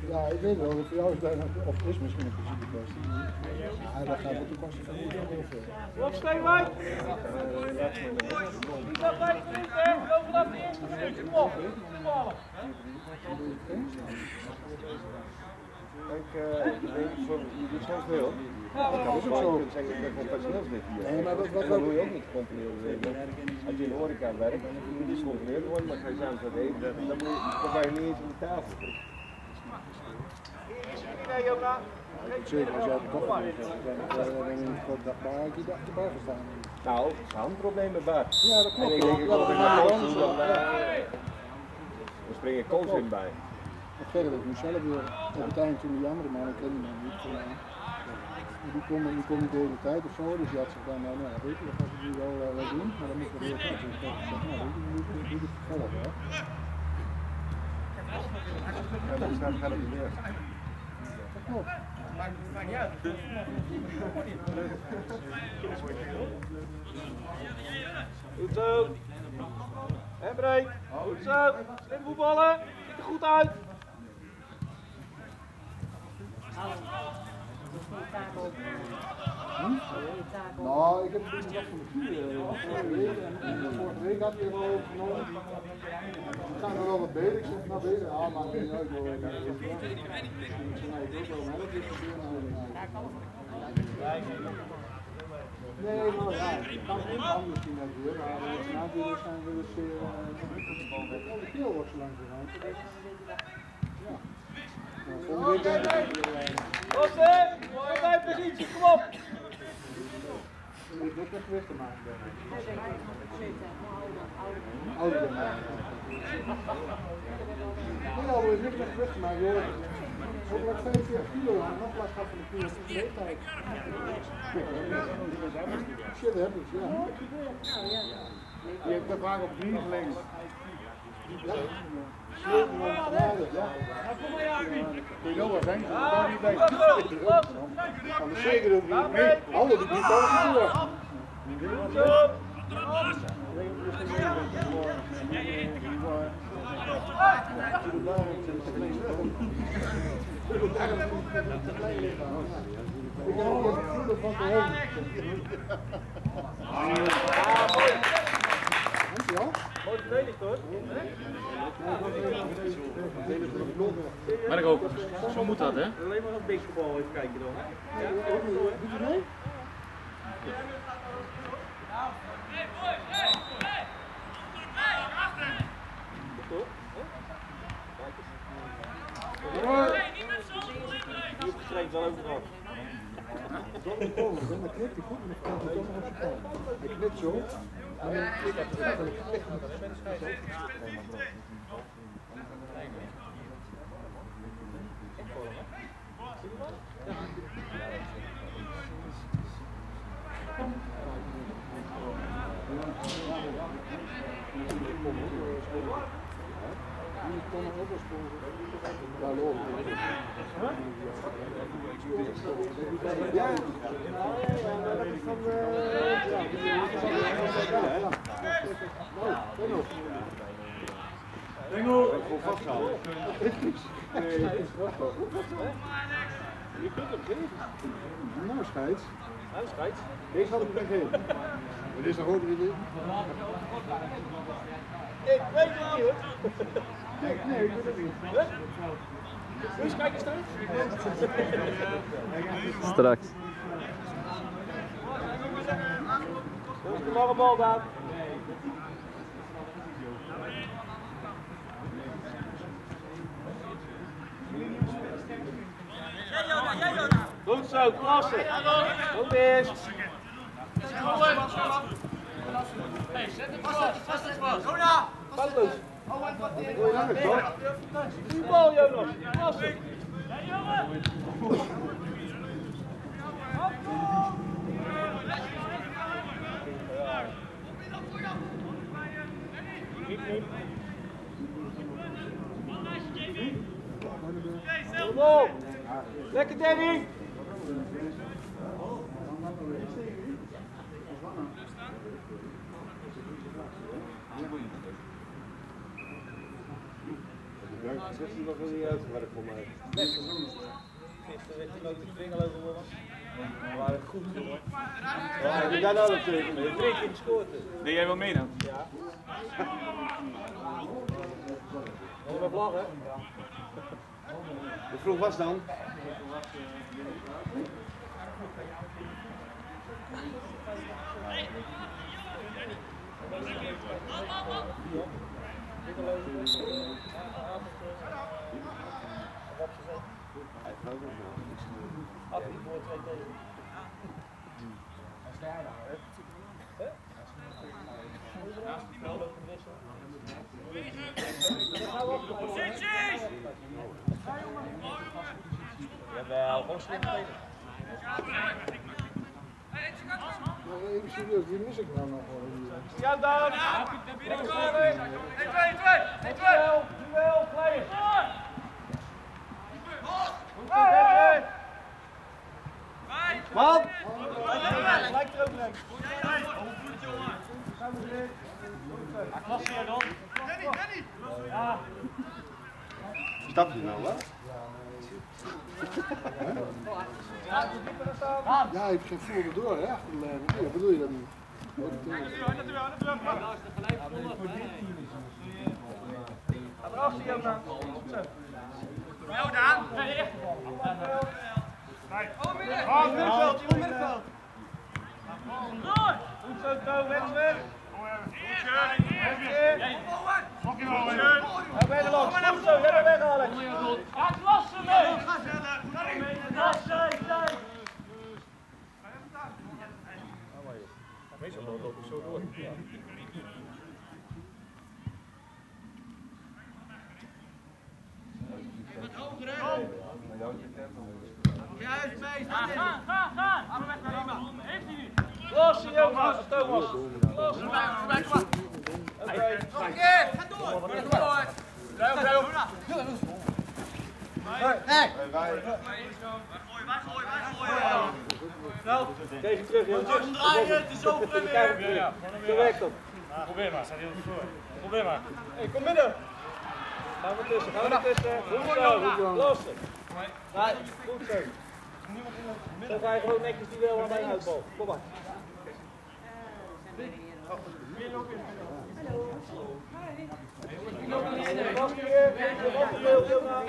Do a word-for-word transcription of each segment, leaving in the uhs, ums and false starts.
Ja, ik weet wel, voor jou is bijna, of is misschien een principe kwestie. Ja, dat gaat op de kosten van iedereen heel veel. Op, Steenwijk! Niet dat wij het doen, hè? Loop vanaf de eerste minuut, kom op! Voetballen! Kijk, je soms wil. Ik kan ook zo zeggen dat ik gewoon personeelsdicht hier. Nee, maar dat, wat, en dan moet je ook niet gecontroleerd worden. Als je in de horeca werkt, dan moet je niet gecontroleerd worden, maar ga je samen wat eten, dan, dan, moet je, dan ben je niet eens aan de tafel. Nee, Jona. Zeker als jij op de kop bent, dan heb je een dagbij erbij gestaan. Nou, het is een handprobleem bij Bart. Ja, dat klopt. En ik denk, ik wil er maar anders dan. Dan spring ik constant bij. Het verder dat ik mezelf weer, kapitein toen die andere man, ik ken die man niet. Die kon, die kon niet de hele tijd of zo, dus die had zich dan, nou ja, weet je, dat ga ik nu wel, uh, wel doen, maar dan moet ik wel heel goed. Dus ik dacht, nou weet je, nu doe ik het vervolg, hè. Ja, dan staat het niet meer. Dat klopt. Maakt niet uit. Goed zo. En breek. Goed zo. Slim voetballen. Ziet er goed uit. Hm? Nou, ik heb het niet van de vier vorige week en vorige week had je wel opgenomen. We gaan er wel wat beter, ik zeg nou beter, ja, maakt niet uit hoor. Ik zeg nou, ik ook wel, maar dat is natuurlijk nee, maar ja, het kan niet anders zien natuurlijk, maar natuurlijk zijn we dus zeer, uh, de keel wordt zo lang gegaan. Ja. Nou, volgende week denk ik... Rosse, wat bij positie, kom op! Je moet ook nog gewicht te maken. Ouder dan mij. Nee, al is niks met gewicht te maken. Ook nog vijfenveertig kilo, nog last gehad van de kilo van de leeftijd. Shit, heb ik, ja. Je hebt de vraag op drie gelegen. Ja. Ja. Kun je wel wat denken? Dat kan niet bij. Van de zeker ook niet. Nee, alle die niet komen door. Ik heb ook het voelen van de hond. Dankjewel. Mooi verdedigd hoor. Maar ik ook. Zo moet dat, hè? Alleen maar op basketbal even kijken dan. Ja, doe je mee? Die opgeschreven wel overal. Zonder komen, dan knipt hij goed en dan komt hij toch nog op zijn komen. Hij knipt zo. Maar ik heb het eigenlijk echt ja, loop. Ja, ja, dat is van de... Engel! Ik wil vasthouden. Nee, dat is wel. Je kunt hem geven. Nou, scheids. Nou, scheids. Deze had ik niet gegeven. Wat is een grote idee? Ik weet het niet hoor. Nee, nee, ik weet het niet. Wil je kijken staan? Straks. Dat is de lange bal daar. Goed zo, klasse. Goed is. Hey, zet hem vast, vast het vast. Jona! Foutloos. Goeie nacht, toch? Die bal, Jonas. Klasse. Kom op. Lekker, Danny. Dat is nog niet uitgewerkt voor mij. Gisteren werd hij ook de springel gewonnen. We waren goed gewonnen. Ja, die gaan alle twee mee. Drie keer gescoord. Deed jij wel mee dan? Ja. Nog een vlag, hè? Hoe vroeg was het dan? Had hij voor twee tegen. Jawel, gewoon slim spelen. Maar even serieus, die mis ik nou nog wel. Ja, dan! Duel, duel, play! Wat? Lijkt er ook leuk. Stap je nou, hè? Ja, ik heb geen voer erdoor, hè? Achter de lijn. Ja, bedoel je dat niet? Ga eraf, zie je ook aan. Wel Daan. Oh, middenveld, je moet middenveld. Goed zo, Toon, weg, weg. Ja, ben je langs. Goed zo, jij bent weg, Alex. Ga klassen mee. Meestal loop ik zo door. Juist, meester. Ga, ga, ga. Heeft hij niet. Los, Jonas, Thomas. Los. Kom maar, kom maar, kom maar. Oké. Nog een keer. Ga door. Ga door. Blijf op, blijf op. Nee. Wij gooien, wij gooien. Nou, tegen terug, Jonas. Omdraaien, het is over en weer. Ja, zo werkt het. Probeer maar, staat heel goed voor. Probeer maar. Hey, kom binnen. Gaan we tussen, gaan we tussen. Goed zo, lossen. Nee, goed zo. Zo ga je gewoon netjes die wel aan mijn uitbal. Kom maar. Vast hier, vast hier, Jonas.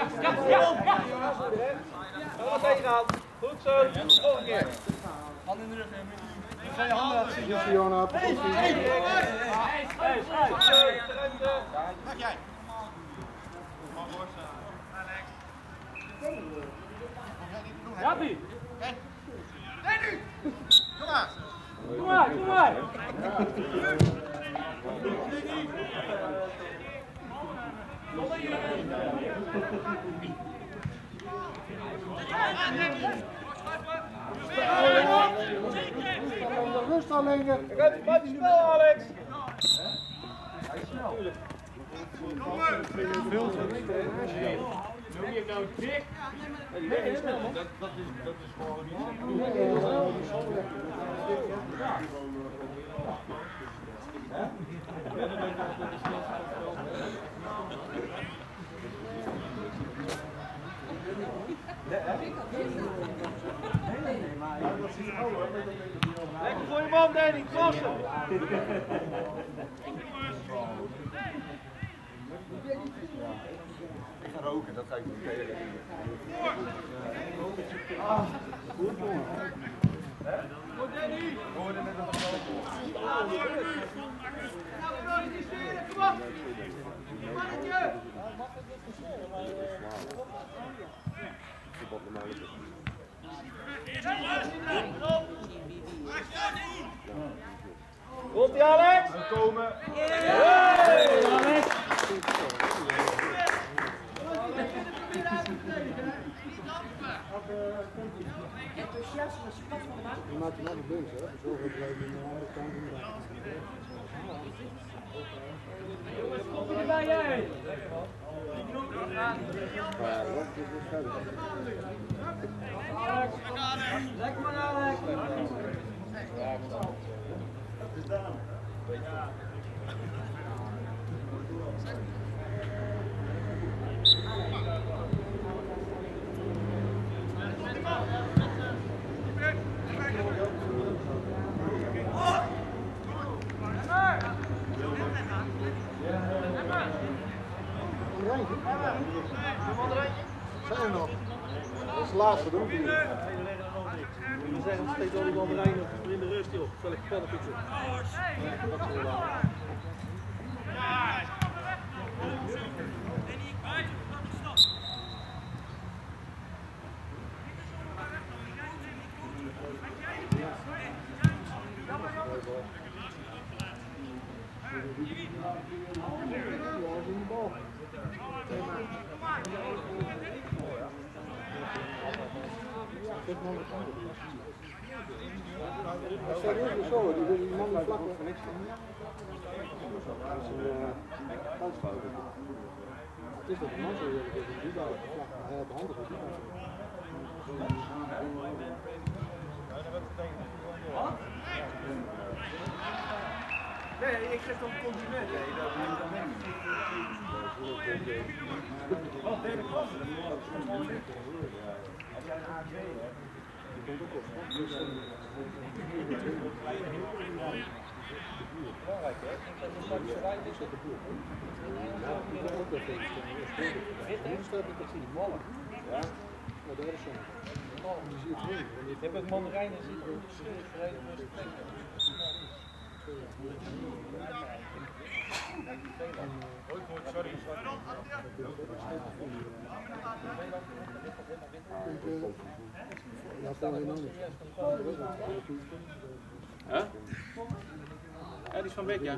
Ga er tegenaan. Goed zo, nog een keer. Hand in de rug. Ga je handen laten zien. Hier, Fiona, precies. Hey, hey, goed zo, ruimte. Mag jij? Jappie. Nee, nu! Kom maar! Kom maar, kom maar. Rust alleen. Hij gaat buiten spel, Alex. Noem je hem nou dik? Dat, dat, is, dat is gewoon Lekker voor je man, Danny. Klasse. Ik ga roken, dat ga ik niet tegen. Goed, jongen. Goed, Danny. Hoorde met een Kom op! Mannetje! Komt-ie, Alex? We komen. Hey! Alex! Je maakt hem altijd bezig, hè? Zo gaat hij aan de andere kant in de Jongens, kom erbij, jij! Lekker man, Alex! er nog. Dat is de laatste, doen we. We zeggen nog steeds al die mandarijnen in de rust, joh. Zal ik je pen op iets op? Dat is wel waar. Serieus zo, die die man vlak voor niks van. Dat is een thuisfout. Het is dat de man zo eerlijk is, die daar vlak naar de handen goed. Nee, ik geef dan een compliment. Nee, dat doe je dan niet. Wat derde klasse? Als jij een A twee hebt, je komt ook op. Belangrijk, hè? Ik denk dat het straks rijdt is op de boer. Ja, ik ben ook wel veel gestemd. Hoe staat het toch zien? Mallen. Ja, maar daar is zo'n. Je ziet het niet. Je hebt ook mandarijnen zitten op de schil gereden met zijn plek. Sorry. Ja, voor mij nog niet. Huh? Ja, die is van Beek, ja.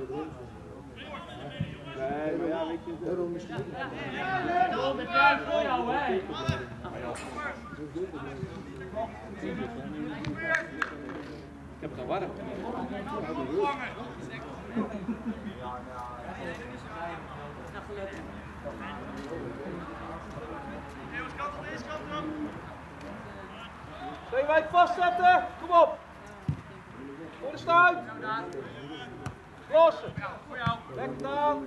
Nee, maar ja, weet je. Daarom is het niet. Dat is juist voor jou, hè? Ik heb het al warm. Zeewijk vastzetten, kom op! Voor de stuit! Lossen! Leg het aan!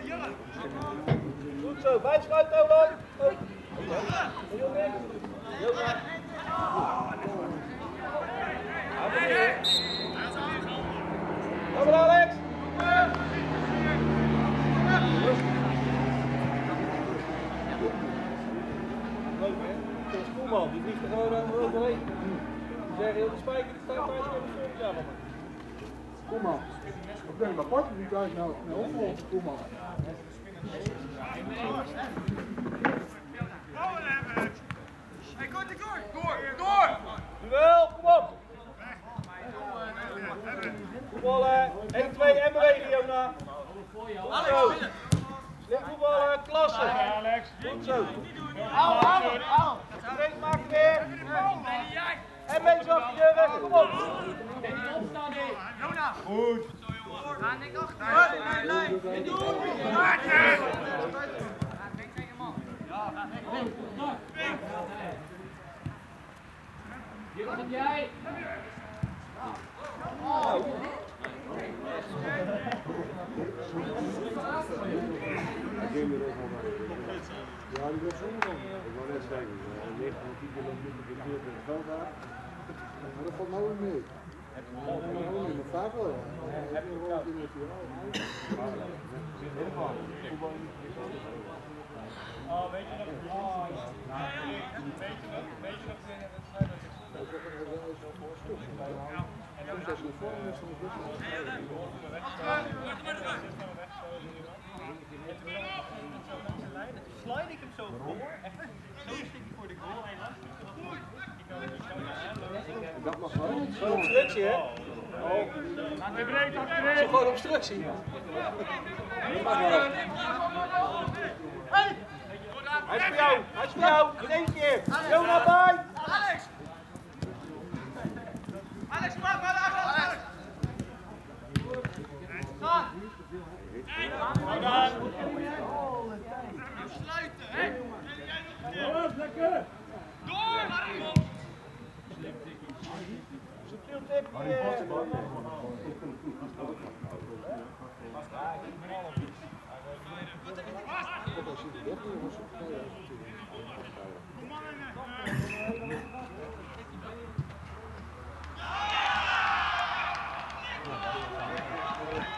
Goed zo, vijf schuiten, Ola! Heel niks! Jona! Kom maar, Alex! Leuk, hè? Dat is Koeman, die vliegt er gewoon overheen. Die zeggen heel de spijker, die staat bij zo'n filmpje aan. Kom maar. Ik denk dat Bart niet uit nou naar opvolgt. Kom maar. Hey, goed, goed! Door! Door! Duel, kom op! Voetballen, één, twee en bewegen, Jona. Goed zo. Slim voetballen, klasse. Goed zo. Au, au, au. Breed maken weer. En mensen achter je weg, kom op. Jona! Goed! Ga niks achter! Nee, nee, nee! Doe! Maatje! Hier komt jij! Ja, die wordt zo'n dan. Ik wou net zeggen, negentien kilometer geduurd in het veld daar. Maar dat valt nou weer mee. Dat valt nou weer mee, maar vaak wel. Heb je wel een keer Oh, weet je nog? Oh, ja. Weet je nog? Weet je nog? En soms als je de vorm is, dan is het Slide ik hem zo voor, echt zo'n stukje voor de goal en dan Dat mag wel. Gewoon obstructie, hè? Laat je breed Dat is achterin! gewoon obstructie. Hey! Hij is voor jou, hij is voor jou, in één keer. Jona bij! Alex! Alex, kom maar, Alex! Ga! Sluiten, hè? lekker! Door, naar de mond! Subtiel tipje. als je de dertien was, dan ja,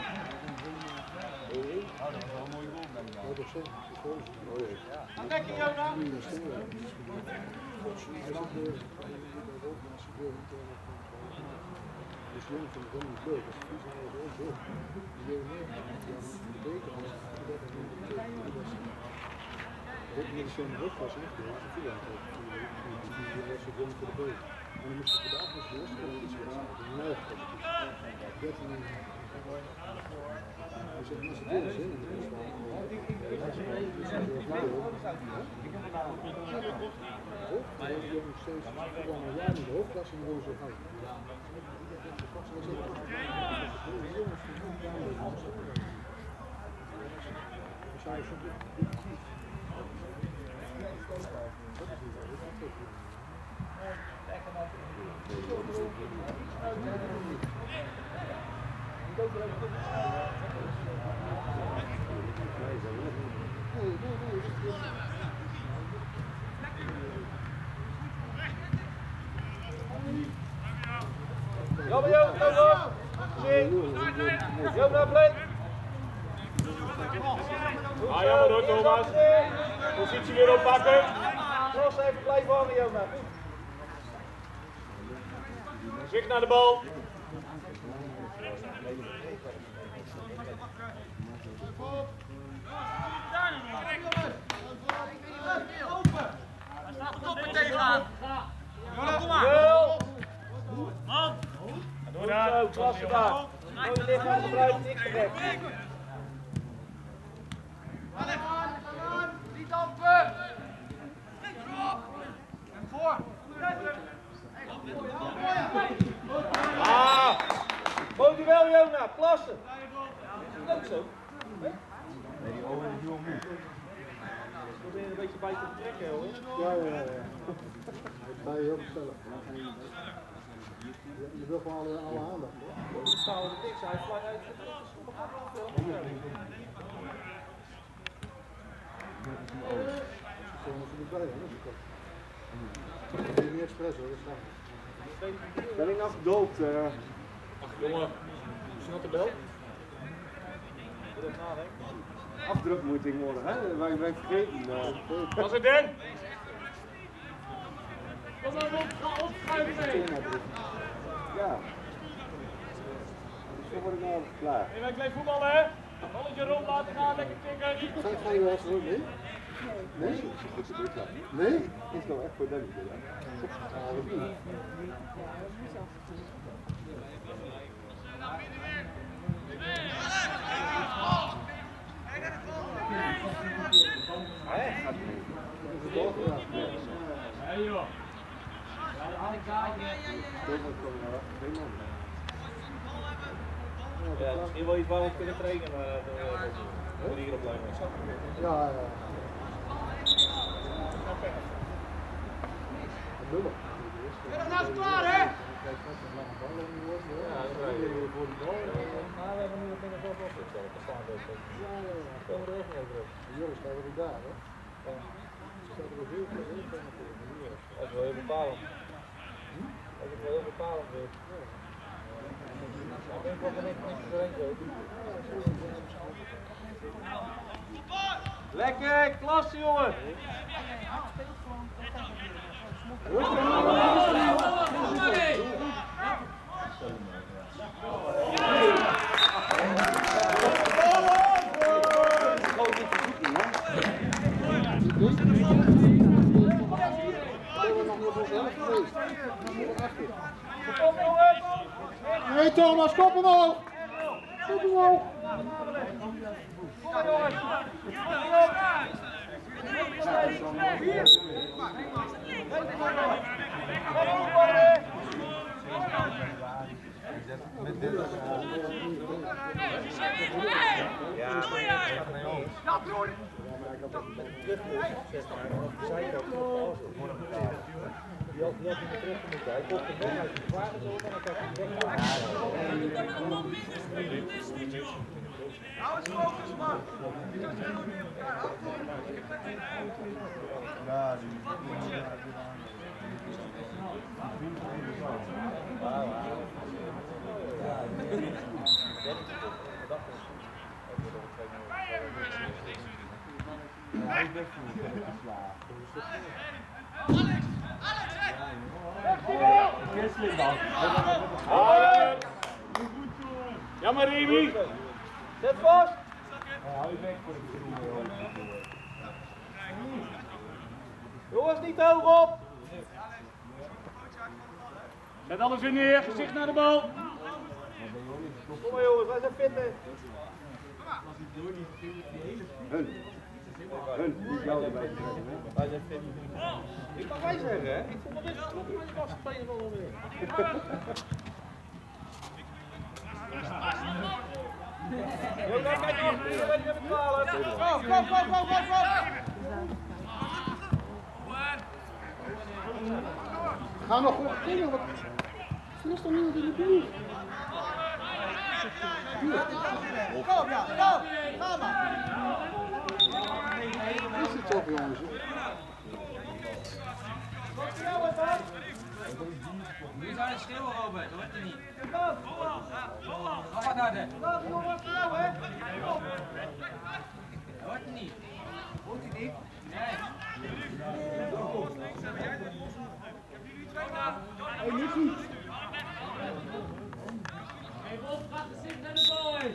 Lekker, Jona. Dus jong vind ik helemaal niet leuk. Als het is wel zo. Die jong die beter als dat is niet zo'n hoofdklas echt heel erg veel aan het die was zo jong voor de beuk. En dan moest je vandaag dus los, dat is iets wat een neig was. dertien hij zegt, als het heel zin in is, dan is het heel blij hoor. Maar die jongen steeds gewoon een jaar in de hoofdklas en dan zo uit. Jammer Joop, kom op! Zie! Joop naar Bleek! Ah, jammer hoor Thomas. Positie weer oppakken. Los even blijven hangen Joop. Zicht naar de bal. Stoppen tegenaan! Kom maar! Man! Door daar. Zo, klasse daar. Mooie lichaam gebruikt, niks gek. Niet open! En voor! Ah! Mooi duel Jona, klasse! Leuk zo. Nee, die ogen die doen moe. Probeer een beetje bij te trekken hoor. Ja, ja, ja. Dat is heel gezellig. Je wil gewoon alle, alle aandacht. Hoor. Dan staan we er niks uit, vlak uit. Gewoon als je erbij bent, dat is het. Dat is niet expres hoor, dat staat. Ben ik afgedoopt? Uh... Ach jongen, snel de bel. Afdruk moet ik morgen, hè? Wij zijn vergeten. Uh... Was het in? Kom maar op, ga opschuiven mee. Ja. Dus zo word ik nou klaar. En wij blijven voetballen hè? Balletje rond laten gaan, lekker tikken. Ga, ga je wel eens hoor, nee? Nee? Nee? Is nou echt voor Danny, ja? Hé joh. Ja, misschien wel iets waar we kunnen trainen, maar we moeten hier op blijven. Ja, ja. Nummer. Nou is klaar hè? Ja, dat is right. Maar we hebben nu wat dingen zelf opgesteld. Dat staat ook. Ja, ja, ja. Komen we er echt niet over. De jongens staan er daar, hè? Ze staan er heel veel in. Dat is wel heel bepalend. Dat is wel heel bepalend. Ik denk dat er niks niks doorheen zo. Lekker, klasse jongen! Nee Thomas, kop omhoog! Kop omhoog! Kom maar jongens! Die had niet meer terug moeten. Hij komt er weg uit de wagen zo, maar dan kan hij weg. Hou eens focus man! Ja, die... Hij is best goed geslaagd. Jammer, Remy. Zet vast. Jongens, niet te hoog op. Zet alles weer neer, gezicht naar de bal. Kom maar jongens, wij zijn fit. Hun. Hun, niet jou erbij trekken, hè? Wij zijn fit. Ik mag wij zeggen, hè? Ik vond dat dit klopt, maar ik was het tweede wel weer. Jo, kijk, kijk, kijk, kijk, kijk, kijk, twaalf. Kom, kom, kom, kom, kom, kom. Ga nog goed dingen, wat... Er is toch niemand in de buurt? Kom, ja, kom, ga maar. Is het toch, jongens? Nu zou het schreeuwen, Robert, dat hoort er niet. Ga wat harder. Dat hoort er niet. Hoort hij niet? Nee. Hé, Nicky! Even op, gaat de zin naar de bal heen.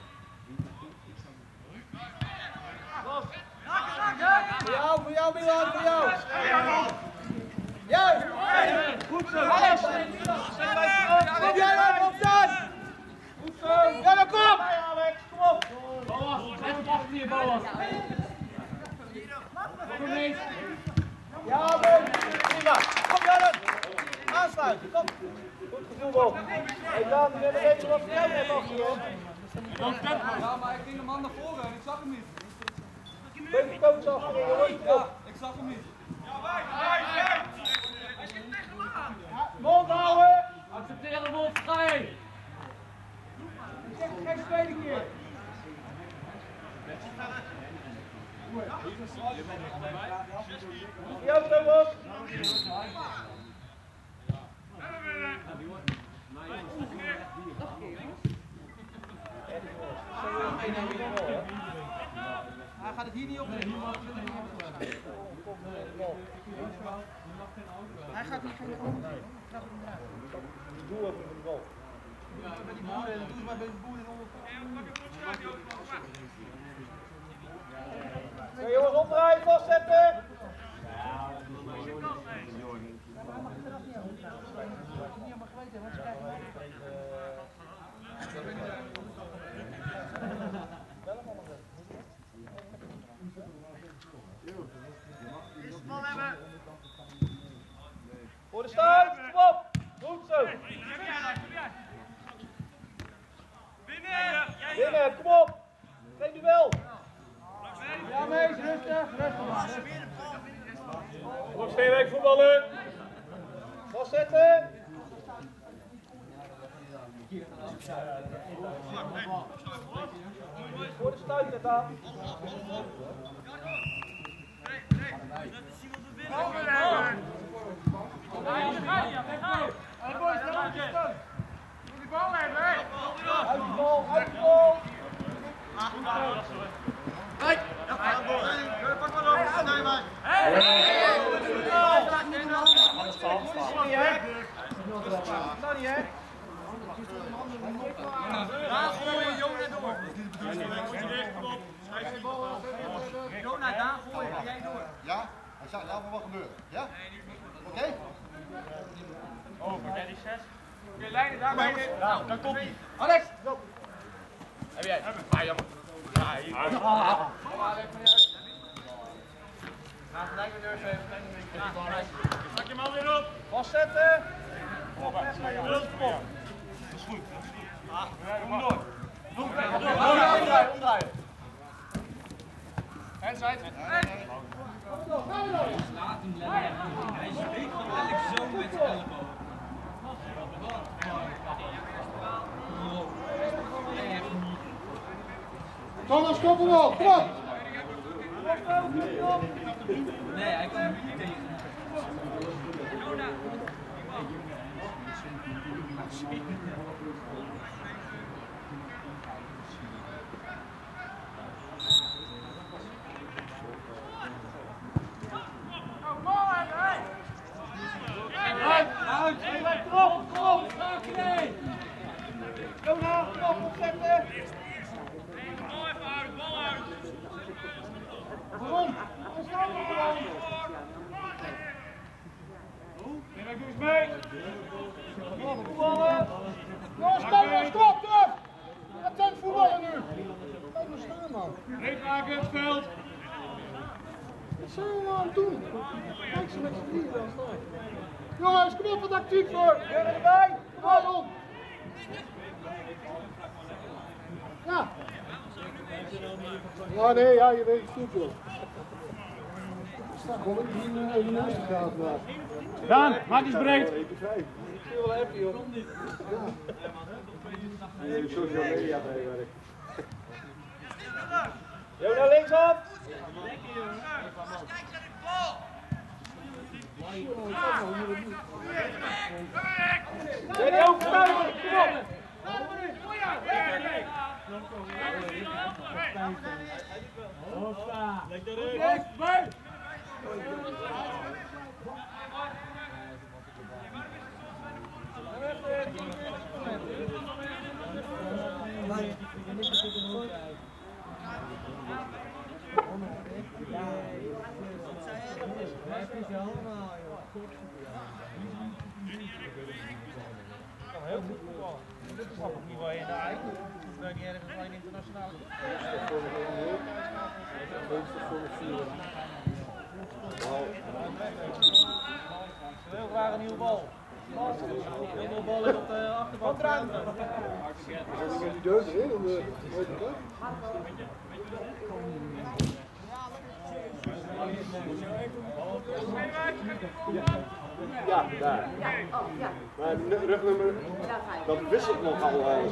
Voor jou, voor jou, Milan, voor jou. Juist. Goed zo. Alex. Kom jij maar op dan. Goed zo. Ja, dan kom. Alex, kom op. Boas, even achter je, Boas. Kom mee. Ja, mooi. Prima. Kom, Janne. Aansluiten, kom. Goed gevoel, Bob. Hey, Dan, we hebben even wat voor jou net afgerond. Ja, maar ik ging de man naar voren en ik zag hem niet. Beetje coach achterin, jongens. Ja, ik zag hem niet. Mond houden. Accepteer de Wolf, ga heen. Ik zeg het geen tweede keer. Ja, Thomas. Hij gaat het hier niet op. Hij gaat niet geen op. Doe even voor de bal. Met die boeren, doe eens maar bij de boeren onder. Hey, jongens, opdraaien, vastzetten. Voor de stuit, kom op. Goed zo. Binnen, kom op. Geen duel. Ja, mees, rustig, rustig maar. Kom op, Steenwijk, voetballen. Vastzetten. Voor de stuit net aan. Uit de bal, uit de bal. Nou niet, hè? Daar gooien, Jona door. Jona, daar gooien, ga jij door. Ja? Hij zou nou wat gebeuren. Ja? Oké? Okay? Oh, maar jij die zes? Oké, Leiden, daar ben je. Nou, dan komt hij. Alex! Heb jij? Ah, jammer. Ja, hier. Ga gelijk met neus even, klein beetje. Pak je man weer op. Vastzetten. Kom op, kom op. Dat is goed. Kom door. Omdraaien, omdraaien. En zijt. Laat hem lekker. Hij is weet gewoon eigenlijk zo met zijn elleboog. Thomas, kom erop, kom op! Nee, hij kan hem niet tegen. het doen. Kijk ze met z'n drieën dan staan. Jongens, kom op, wat actief voor. Jurgen erbij. Kom op. Ja. Ja, nee, ja, je weet het goed, joh. Ik sta gewoon in de naast de gaten daar. Daan, maak eens breed. Ik wil wel even, joh. Nee, social media meewerken. Jona, linksaf. Jenny, overtuigen. Kom op. Lekker erin. Kan heel goed voetballen. Dit is nog niet waar je in de eind. Dat is niet ergens alleen internationaal. Ze wil graag een nieuwe bal. Een nieuwe bal in op de achterbank. Als ik die deur erin, dan weet ik het. Ja, daar. Maar het rugnummer, dat wisselt nogal. Uh,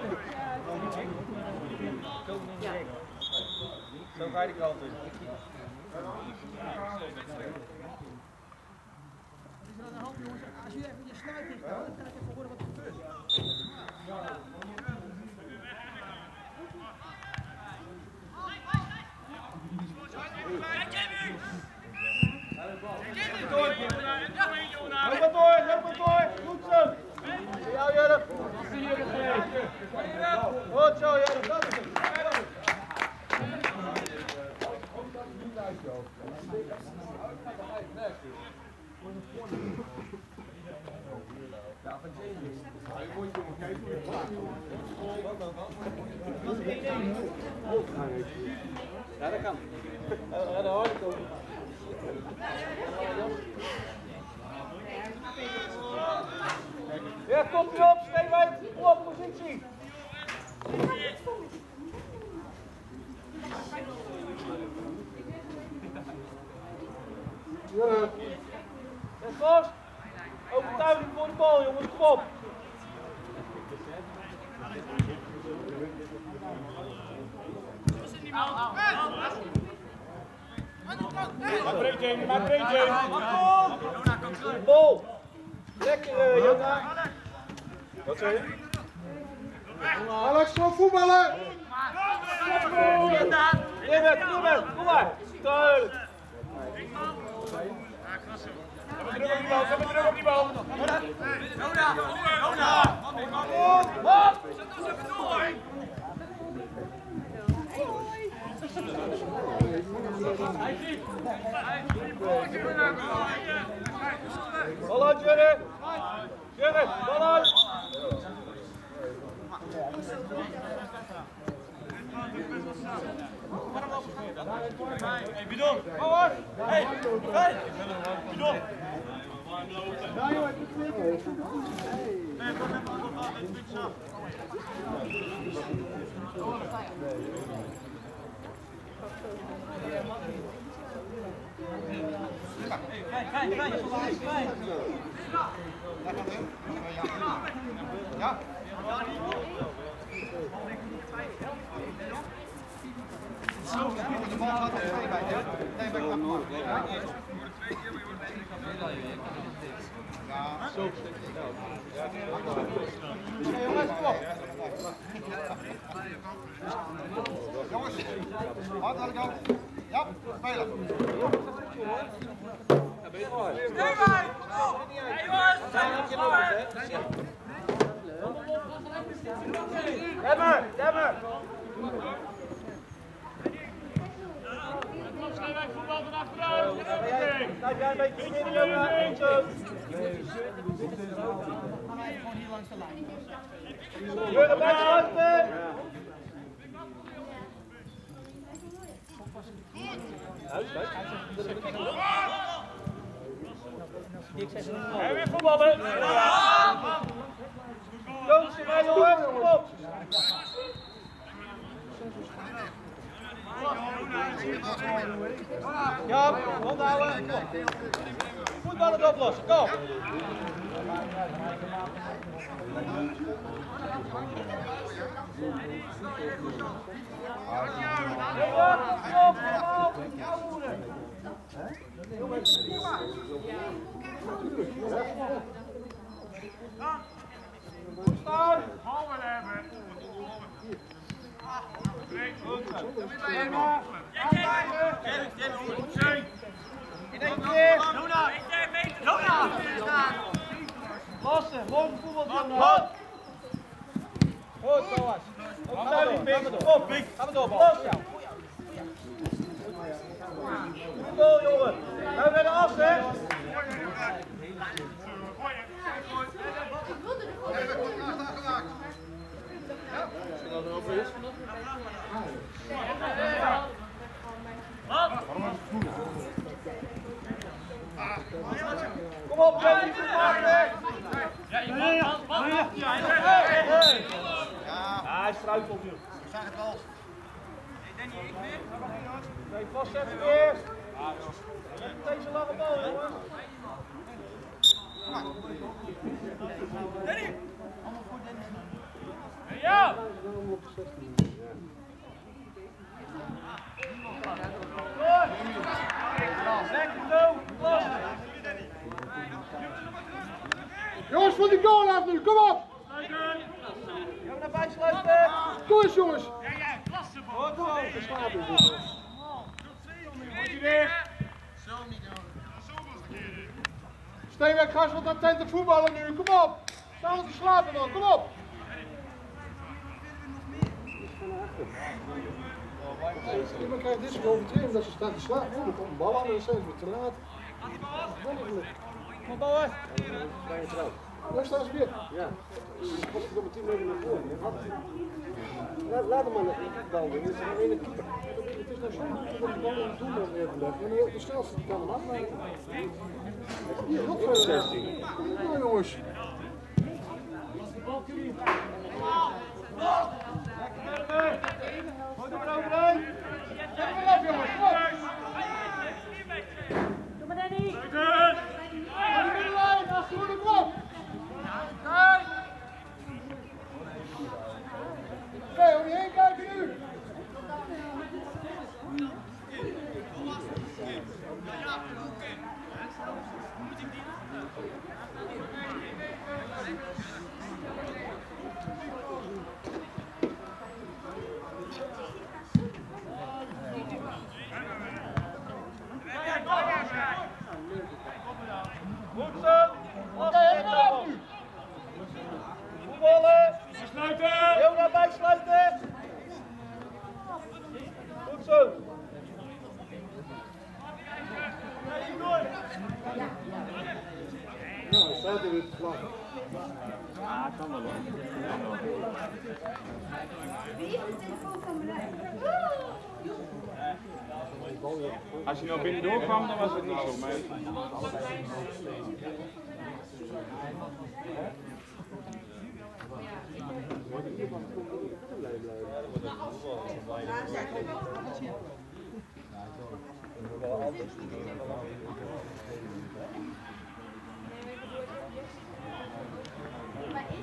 Zo ga je die kant in. Als jullie even je sluit dicht houden, dan kan ik even horen wat er gebeurt. Loop maar door, loop maar door. Goed zo. Voor jou, Jurgen. Goed zo, Jurgen. Dat is het. ja, dat kan. Ja, daar hoor ik ook. Ja, komt u op, Steenwijk. Op positie. Ja. Zet vast. Overtuiging voor de bal, jongens. Kom op. Maak breed, Jamie, maak breed, Jamie. Bal. Lekker, uh, Jona. Wat zei je? Alex, kom voetballen! Nimmer, nimmer, kom maar. Duidelijk. Zet me druk op die bal, zet me druk op die bal. Jona, Jona. Hop. Bal uit, Jurgen. Jurgen, bal uit. Hey, bidon. Kom hoor. Hey, hey. Bidon. Ja, joh, ik moet weer. Fijn, fijn, fijn, fijn. Ja. De bal gaat er twee bij, hè? Nee, bij Knapman. Ja, zo. Jongens, kom op. Jongens, hard aan de kant. Ja, spelen. Steenwijk! Hey jongens! Demmer, demmer. Steenwijk voetbal van achteruit. Kijk jij een beetje in, Jona. Goed zo. Jurgen, blijf sluiten. En weer voetballen. Joost, wij jongen, kom op. Ja, rond houden. Voetballen oplossen, kom. Staan. Halen hebben. In één keer. Jona. Jona. Lossen. Mooi voetbal, Jona. Goed, Thomas. Op, gaan we door, los jou. Goed goal, jongen. Gaan we naar de as, hè? Kom op, Jenny, goed maken! Ja, hij struikelt nu. Zeg het wel. Nee, vastzetten weer. Met deze lange bal, jongens. Danny! Ja! Lekker zo, los! Jongens, voor die goal af nu, kom op! Gaan we naar buiten sluiten? Kom eens, jongens! Ja, ja, klasse man! Goed zo! Moet je weer? Steenwijk, ga eens wat attent op voetballen nu, kom op! Staan we te slapen dan, kom op! Iemand krijgt dit soort overtreding dat ze staan te slapen. Oh, er komt een bal aan en dan zijn ze weer te laat. Kom bal uit! Daar staan ze weer. Ja. Als ik op tien meter naar voren. Laat, laat hem maar naar de bal doen. Dit is alleen een keeper. Het is nou zo moeilijk om de bal in het doel neer te leggen. Wanneer op de snelste kan hem afleiden. Hier, nog verder. zestien. Nou jongens. Goed er overheen! Zet hem op, jongens! Kom op! Doe maar Danny! Aan de middenlijn, achter de kop! Oké, om je heen kijken nu! Goed zo! Afzetten! Voetballen! Sluiten! Jona bijsluiten! Goed zo! Nou, dan staat er weer te vlag. Ja, kan wel hoor. Wie heeft de telefoon van mij? Als je nou binnendoor kwam, dan was het niet zo. Maar... Maar is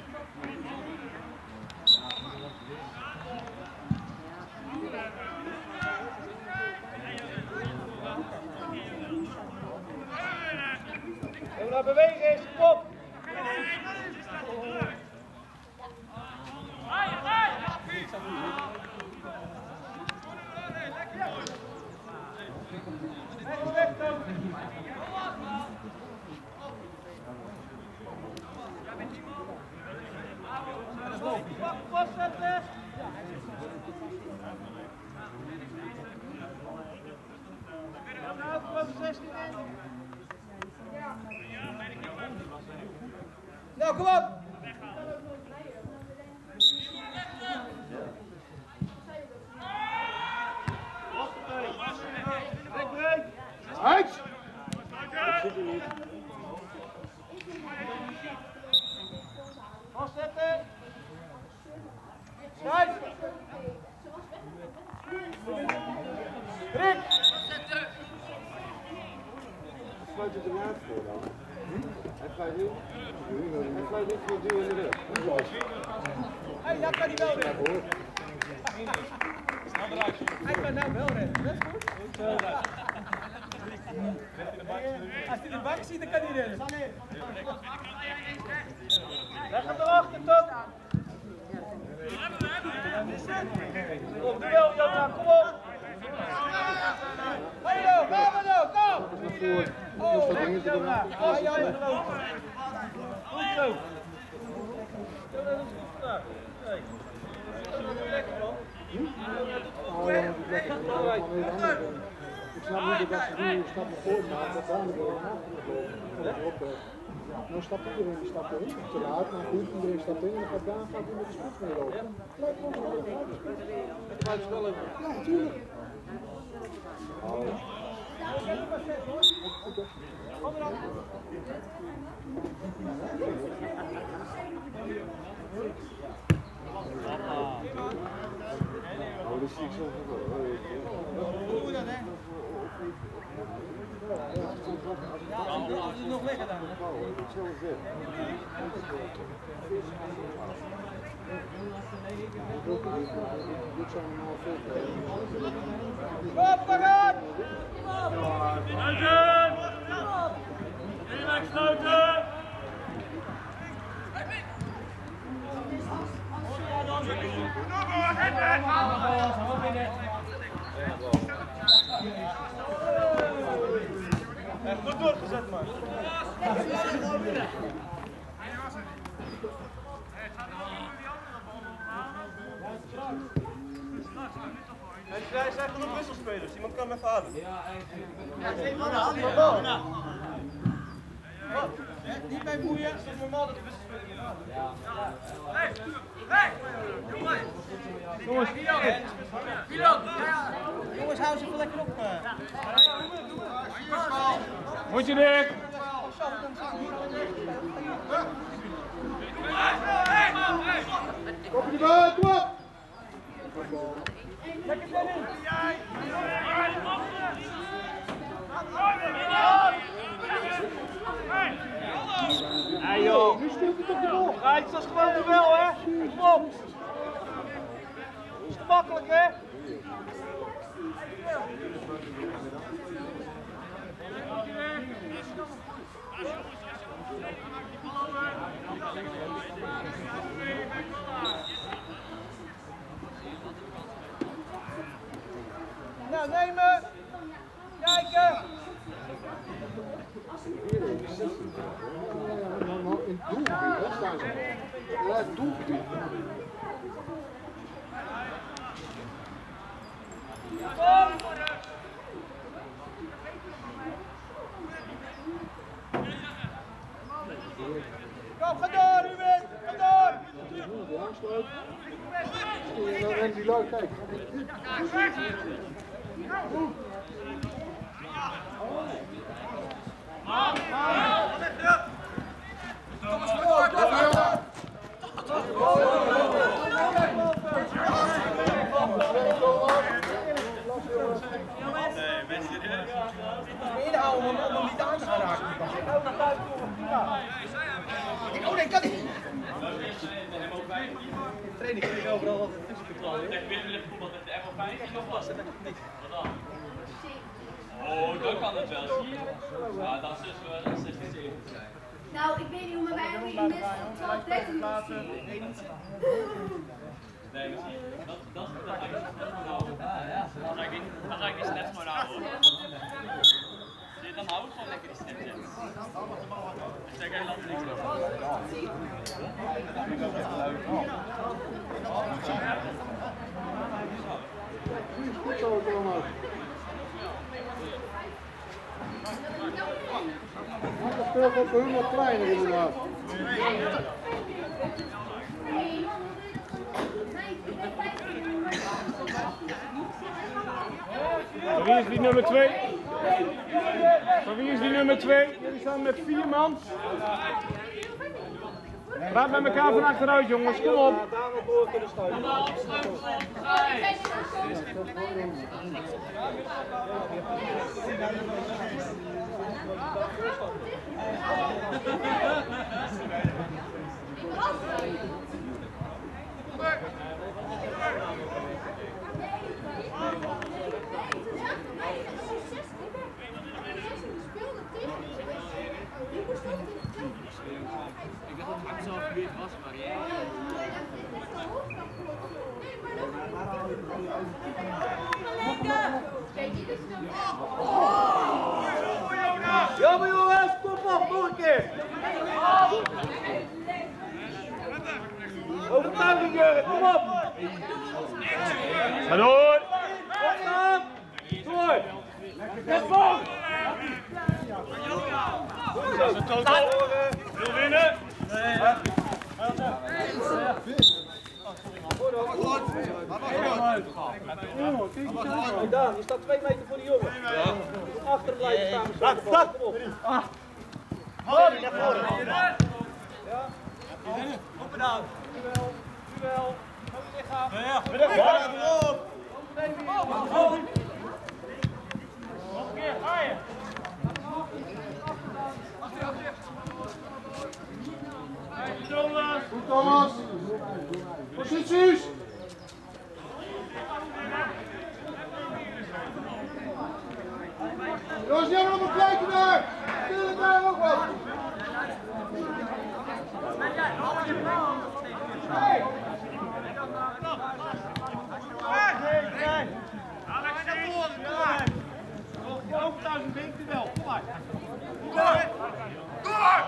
Jona bewegen is kop! Weg, weg, Toon! Vastzetten! Nou, kom zestien in! Nou, kom op! ziet u niet. Afzetten. Schrijf. Rick. Sluit het eruit voor dan. Hij gaat niet. Hij gaat niet voor duw in de rug. Hé, dat kan hij wel redden. Hij kan nou wel redden, dat is goed. Als hij de bak ziet, dan kan hij redden. Leg hem erachter, Tom. Kom, duel, Jona, kom op. Ga je nou, ga maar nou, kom. Oh, lekker Jona. Oh, Jona. Goed zo. Jona, dat is goed vandaag. Nee. Dat is weer lekker, man. Jona doet het goed, hè? Ik snap niet dat ze nu een stap naar voren maken, dat daar weer een achter Nou stapt iedereen die stapt in, te laat, maar goed, iedereen stapt in en dan gaat Daan gaat weer met de spoed mee lopen. Lijkt ons wel een Het maakt wel even. Ja, natuurlijk. Oh, dat zie ik zo van. Hoe moet dat, hè? Ja, als hij nog liggen dan. Dit zijn allemaal veel. Kom, we gaan! Sluiten! Direct sluiten! Goed doorgezet, man. Er zijn genoeg wisselspelers, iemand kan me even halen. Niet bij boeien. Het is normaal dat de wisselspelers niet halen. Hey! Hey! Jongens! Jongens! Jongens, hou ze even lekker op. Moet je Dick! Kom je erbij, kom op! Lekker Danny. Hey joh! Nu stuurt het op de bal. Ja, het is gewoon duel, hè? Kom op! Dat is te makkelijk, hè? Nou, nemen! Kijken! In het doelgebied, daar staan ze. Ja, het doelgebied. Kom! Kom, ga door, Ruben! Ga door! Die aansluit. En dan rent die leuk, kijk. Inhouden om hem niet aan te gaan raken. Oh nee, kan niet. Training kun je overal wat tussen te knallen. Echt weer ligt voetbal met de M O vijf of vast? Wat dan? Oh, dan kan het wel, zie je? Ja, dat is dus wel zestien, zeventien zijn. Nou, ik weet niet hoe mijn bijna in de twaalf, dertien is. Nee, maar zie je, dat, dat, dat ga ik niet snel gewoon houden. Dan ga ik niet, dan ga ik niet snel gewoon houden hoor. Zie je, dan hou ik gewoon lekker die snap zitten. Ik zeg heel lang niks over. Goed zo, Thomas. Maar dat speelt ook voor hun wat kleiner inderdaad. Wie is die nummer twee? Van wie is die nummer twee? Jullie staan met vier man. Praat met elkaar van achteruit, jongens. Kom op. Daan op door kunnen stuiten. Ik dacht dat het zelf gebeurd was, maar jij. Jammer jongens, kom op, nog een keer. Overtuiging Jurgen, kom op. Ga door. Opstaan. Door. Net voor. Dat is een totaal. Wil winnen? Daan, je staat twee meter voor die jongen. Ja. Achter hem blijven staan. Start, start. Kom op. Hoi, naar voren. Ja. Op en aan. Duel. Duel. Houd je lichaam. Ja, ja. Op. Nog een keer, ga je. Goed Thomas. Posities. Jongens, jij nog een kijken daar. Stil daar ook wat. Hey. Alex, naar voren. Je overtuiging denkt u wel. Kom maar. Door. Door.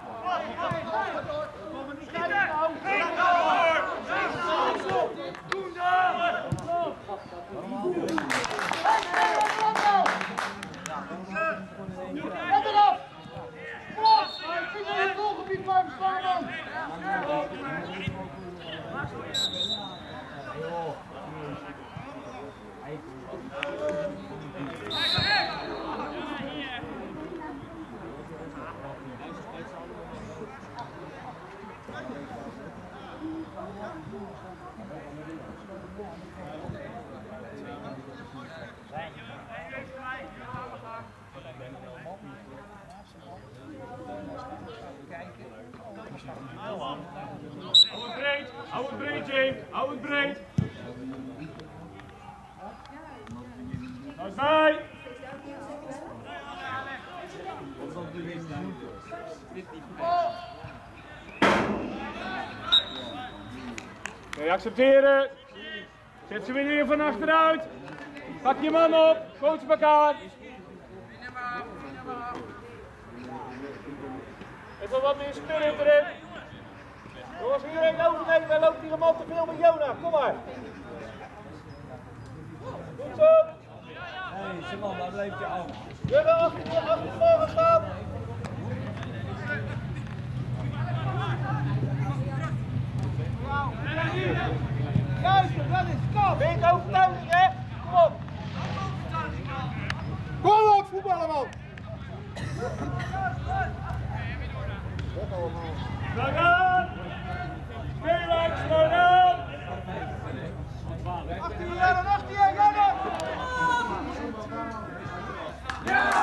Let erop! Kom! Ik zit in het doelgebied blijven staan dan! Hou het breed, hou het breed, James, hou het breed. Nou bij. Kun je accepteren? Zet ze weer neer van achteruit. Pak je man op, coach elkaar. Even wat meer spirit erin. Jongens, iedereen overnemen, dan loopt hier een man te veel met Jona. Kom maar. Goed zo. Hé, Simon, waar blijft je af? Jullie achter je achter morgen staan. Juist, dat is kom. Ben je overtuiging, hè? Kom op. Kom op, voetballen man! Sluit aan! Spelers, sluit aan! Achter je, Janne, achter je, Janne! Ja!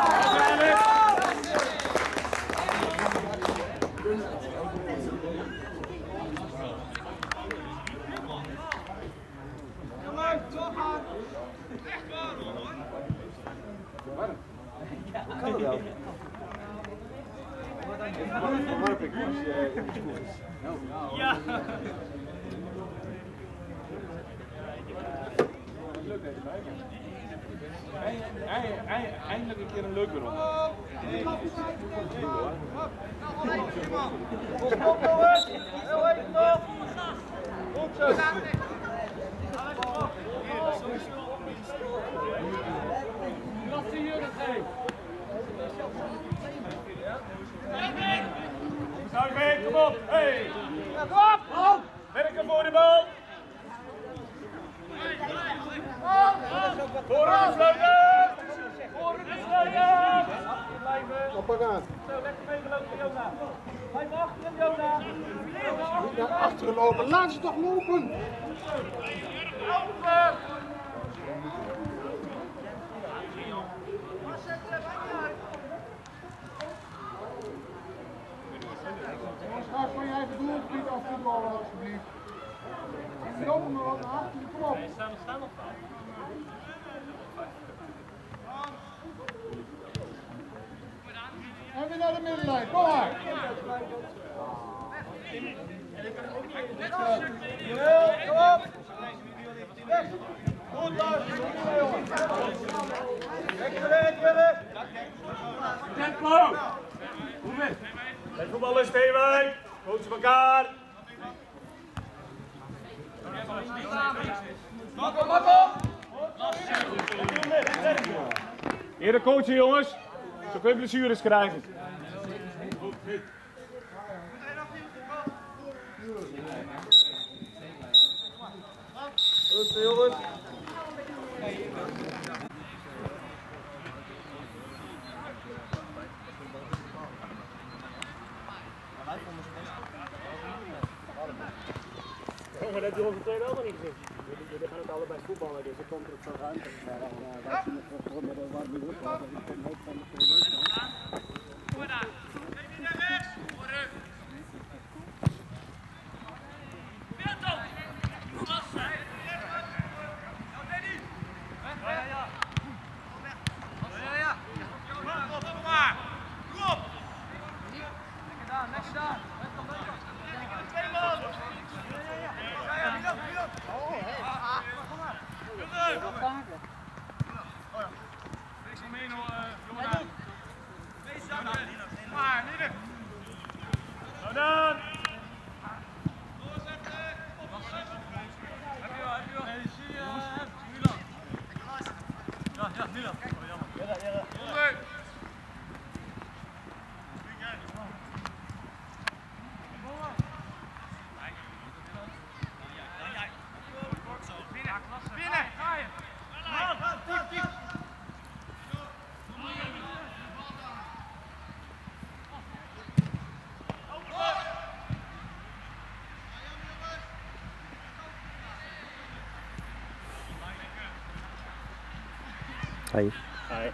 Kan dat wel? Verwarp ik als je in de school is. Ja! Eindelijk een keer een leuke ronde. Stop jongens! Heel even nog! Goed zo! Laat ze Jurgen geven. Zuidweg, kom op! Hey! Kom op! Werken voor de bal! Voor de sluiten! Voor de sluiten! pak aan. Zo, lekker meegelopen, Jona. Blijf achter hem, Jona. Niet naar achteren lopen, laat ze toch lopen. Open! Straks van je eigen doelgebied af voetballen, alsjeblieft. Lopen maar wat naar achteren, kom op. Staan we staan nog wel. En weer naar de middenlijn, kom maar. Jawel, kom op! Goed, Lars! Lekker erin, Jurre! Tempo! Het voetbal is Steenwijk. Coach elkaar. Mak op, mak op! Eerder coachen, jongens. Zo kun je blessures krijgen. Rustig, jongens. Oh, maar dat heb je onze tweede ook nog niet gezien. Jullie gaan ook allebei voetballen, dus dan komt er op zo'n ruimte. Maar als je nog gewoon met een warme lucht had, dan is het nooit van de tweede stand. Hi. Hi.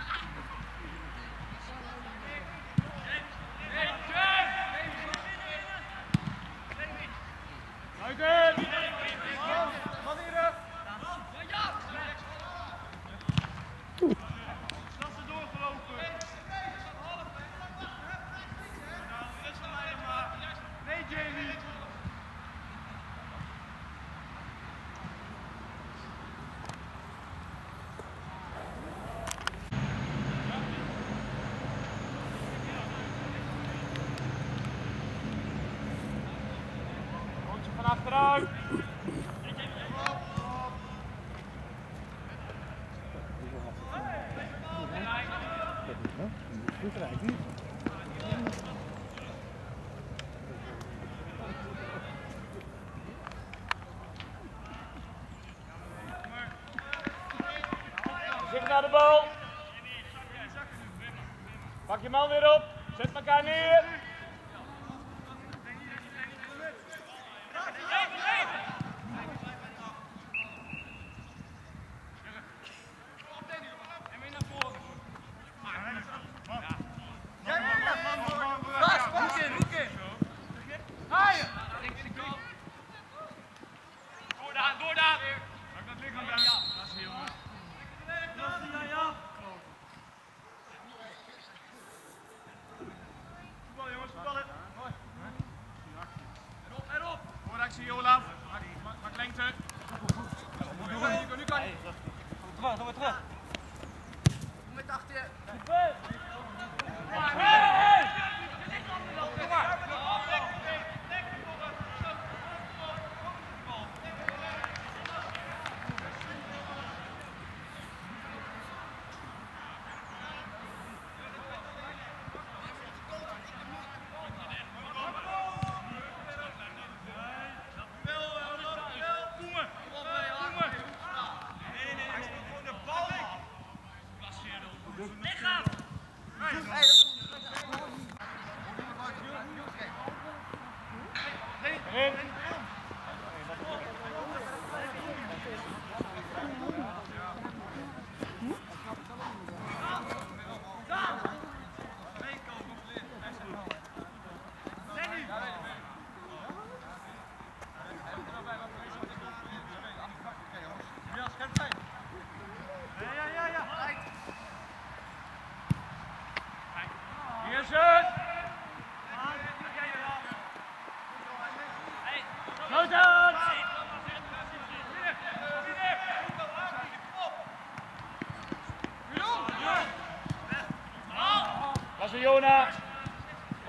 Van achteruit. Gezicht naar de bal. Pak je man weer op. Zet elkaar neer.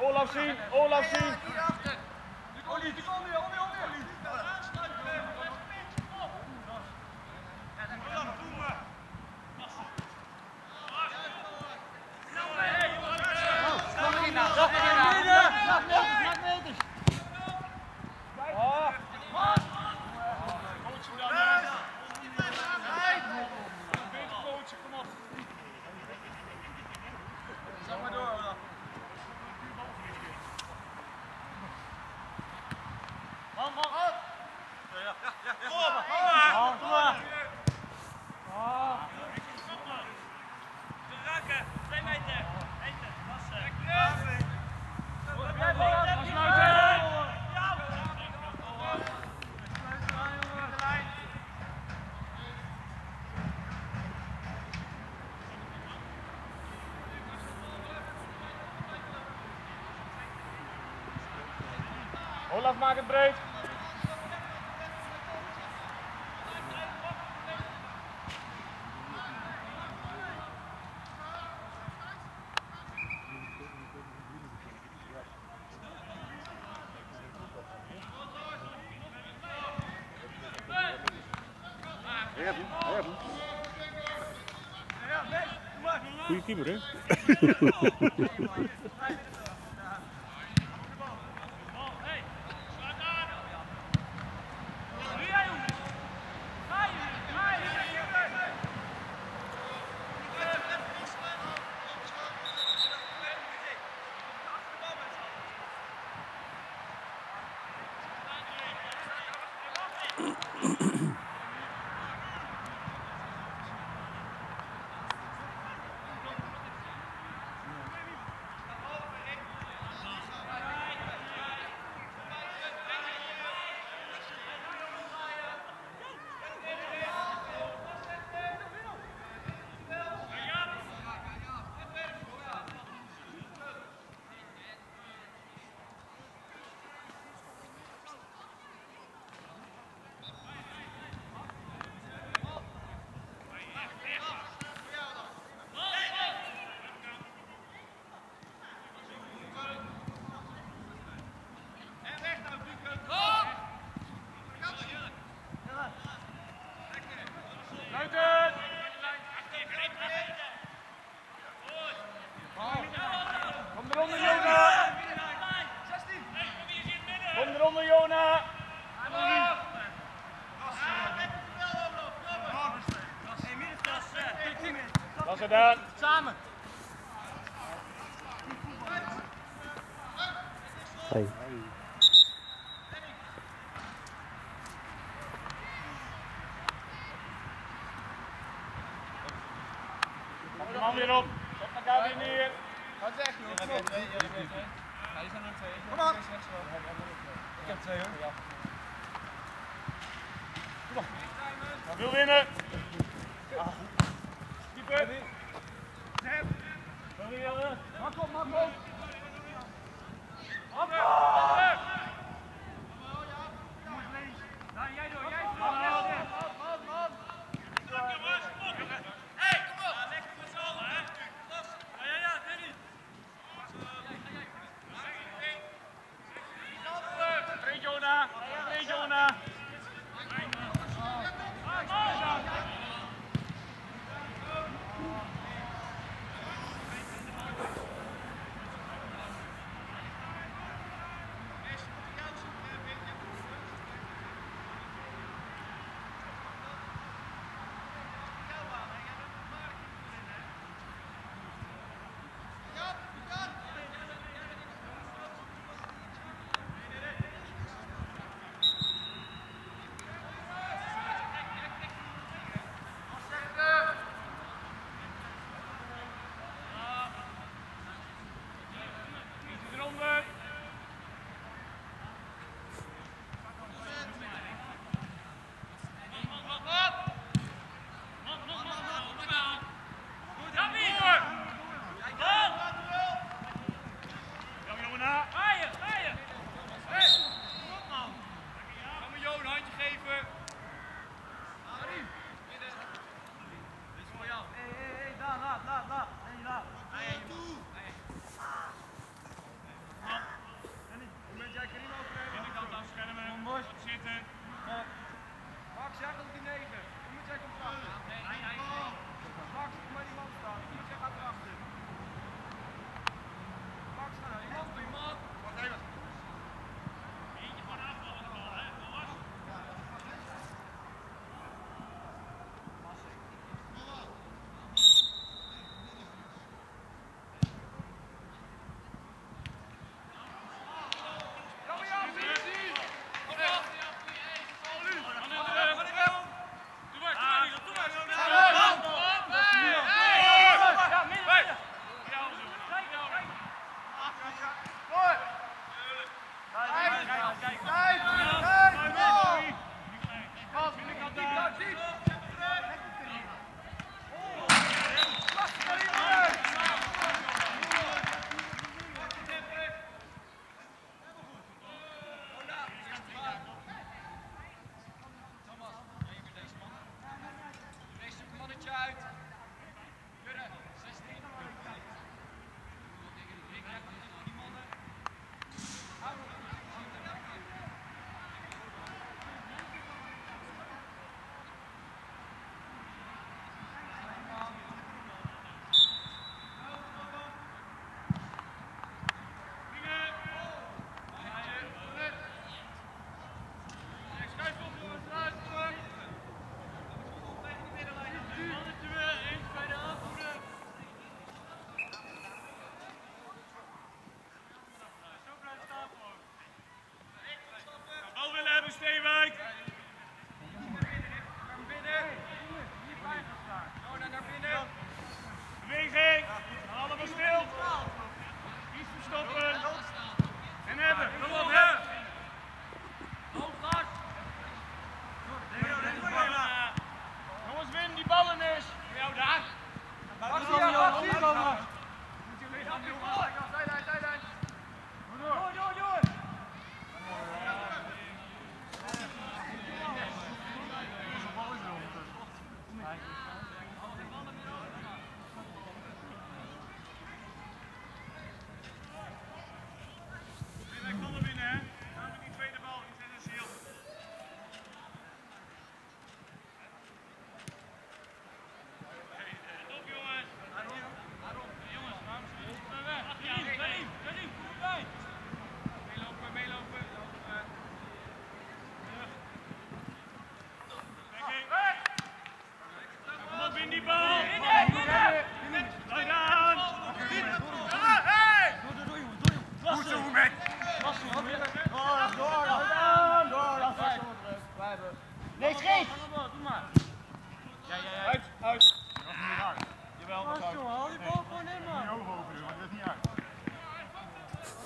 Olaf zien, Olaf zien. Olaf, maak het breed. Goeie keeper, hè? Gedaan. Samen. Hey. Kom de man weer op. Zet elkaar weer neer. Wat zeg je? Ja, die zijn er twee. Kom op. Ik heb twee hoor. Kom op. Wil winnen. Keeper. Mak op, mak op. Mak op. Jij door, jij door. Hé, kom op. Lekker met z'n allen, hè. Ja, ja, ja, Danny. Train Jonah. Train Jonah.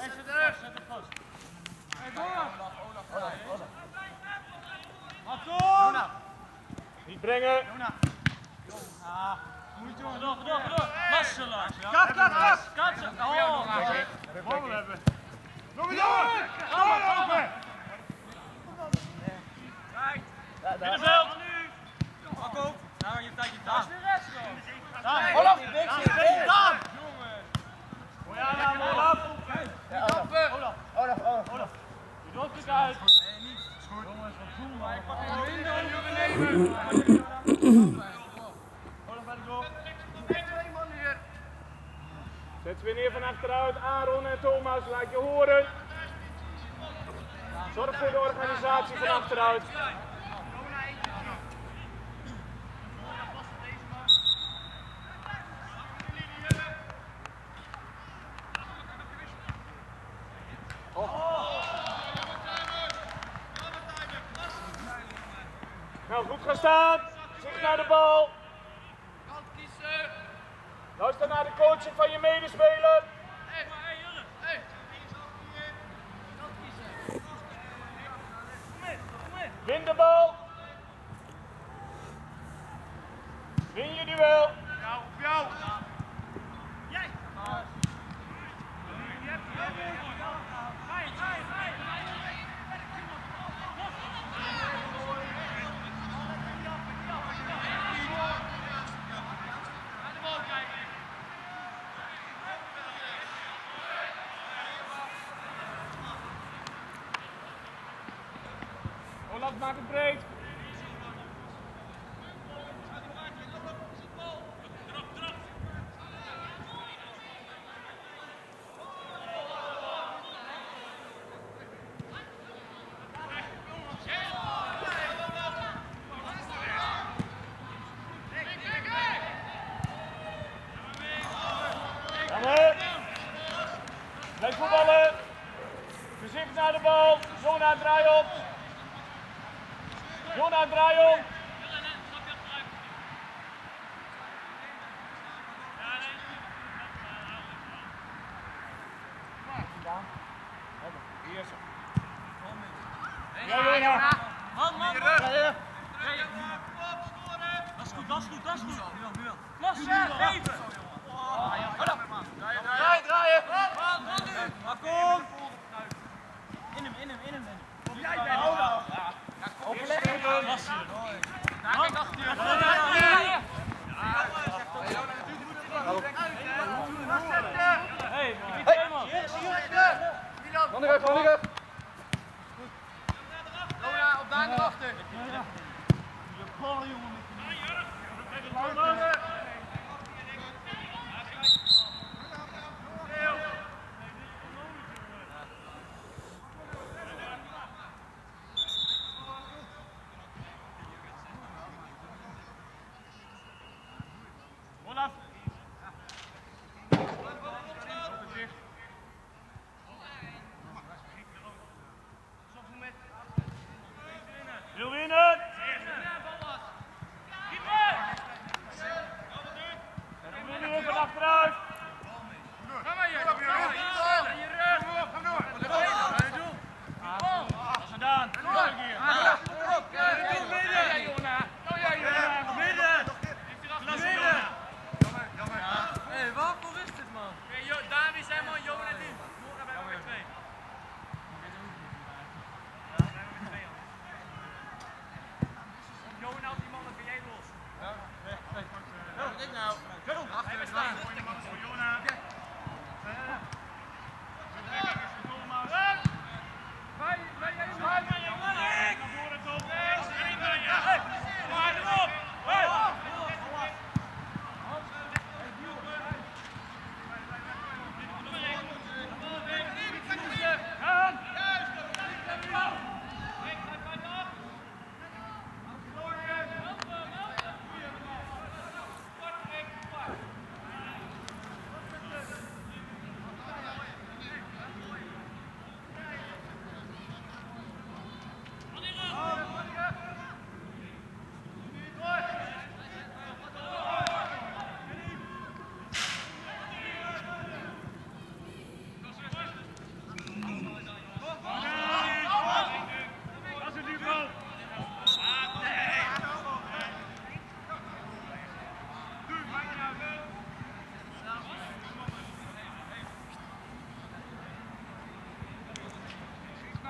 Niet brengen. Moet je door, door, door. Lassen, Lars. Kat, kat, kat. Katsen. Oh, Bal hebben. Nog eens door. Door, open. Middenveld. Akko. Nou, je tijd je taak. Daar. Olaf. Daar. Gooi aan aan Olaf. Olaf. Olaf, Olaf, Olaf. Je doet het uit. Nee, niet. Is goed. Jongens, wat doen we? Ik pak hem. Olaf, bij de goal. Zet ze weer neer van achteruit. Aaron en Thomas, laat je horen. Zorg voor de organisatie van achteruit. Nou, goed gaan staan. Zicht naar de bal. Luister naar de coaching van je medespeler. Win de bal. Win je duel. Nou, op jou. Jij. Olaf, maak het breed. Jammer. Blijf voetballen. Gezicht naar de bal. Jona, draai op. Jona, draai om. Ja, Jona. Man, man, man. Dat is goed, dat is goed, dat is goed. Klasse, even. Draai, draaien. Maar kom. In hem, in hem, in hem. Kom jij bij Olaf. Overleggen. Klasse. Daar kijk achter je. Hé, hey, man. Van de rug, van de rug. Lona, op daar erachter. Je ballen, jongen. Olaf. Wil winnen!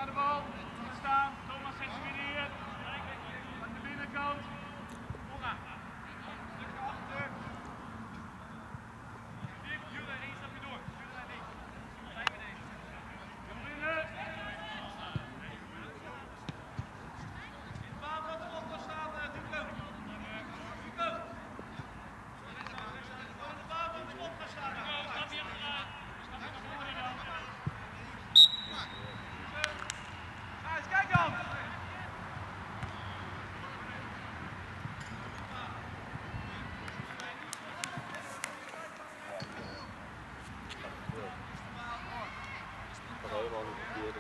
aan de bal. Staan. Thomas zet zich weer neer. Aan de binnenkant. Onga. Druk naar achter. Jullie, één stapje door. Jullie naar links. Blijf beneden. Kom binnen. In het baan wat erop kan staan, Duco. Duco. Aan de baan wat erop kan staan. Stap je achteraan. Stap je naar voren dan. Ga eens, kijk dan. Helemaal niet verkeerd.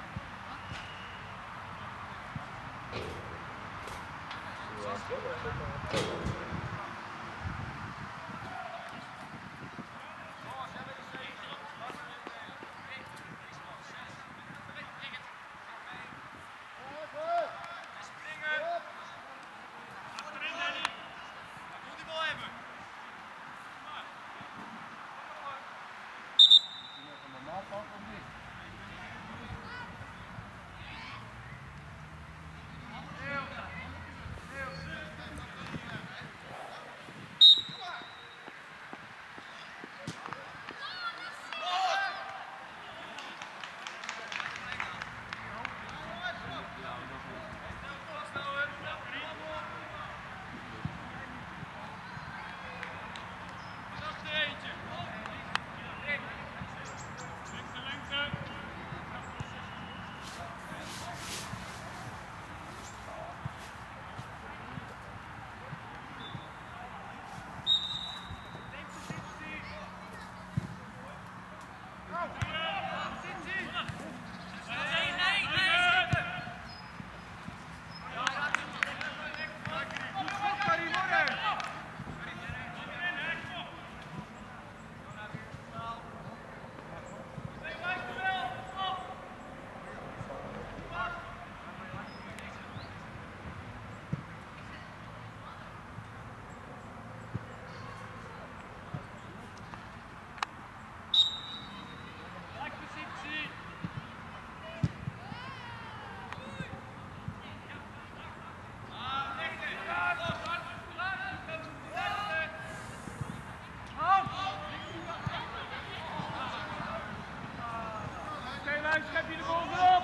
Schep je de bal erop.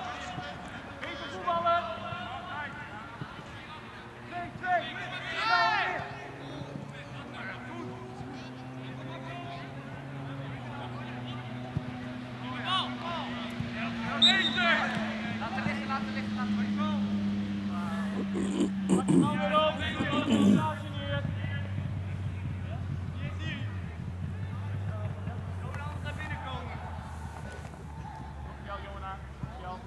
Even voetballen. twee twee. Laten liggen, laten liggen, laten liggen. Pak de bal weer op. Concentratie neer. Jonas naar binnen komen. Jou, Jona. Jou.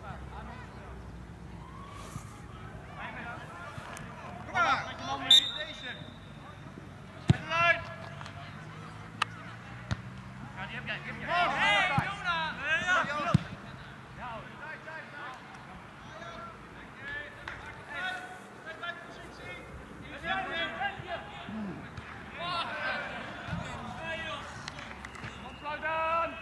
Kom maar. Met je man mee. Deze. Zet eruit. Ja, die heb jij. Die heb jij. Hey, Jona. Nee, ja. Ja, hoor. Tijd, tijd, tijd. Blijf bij de positie. Heb jij weer? Ontsluit aan.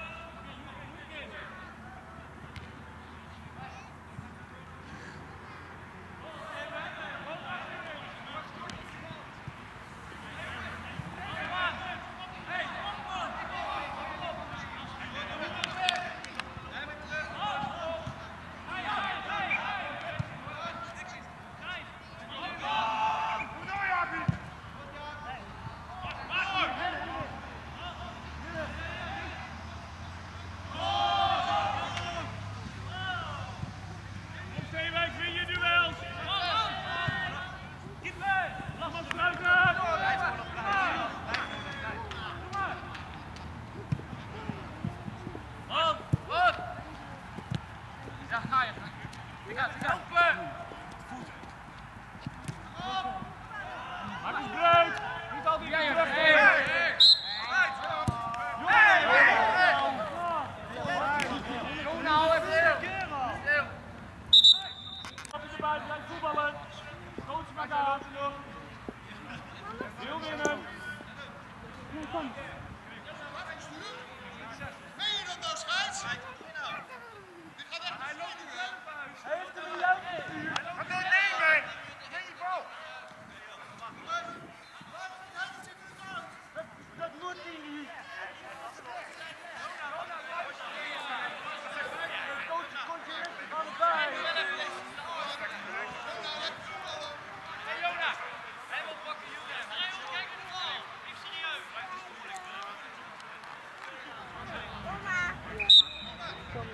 Meen je dat nou, scheids? Dit gaat echt. Hij loopt er zelf uit.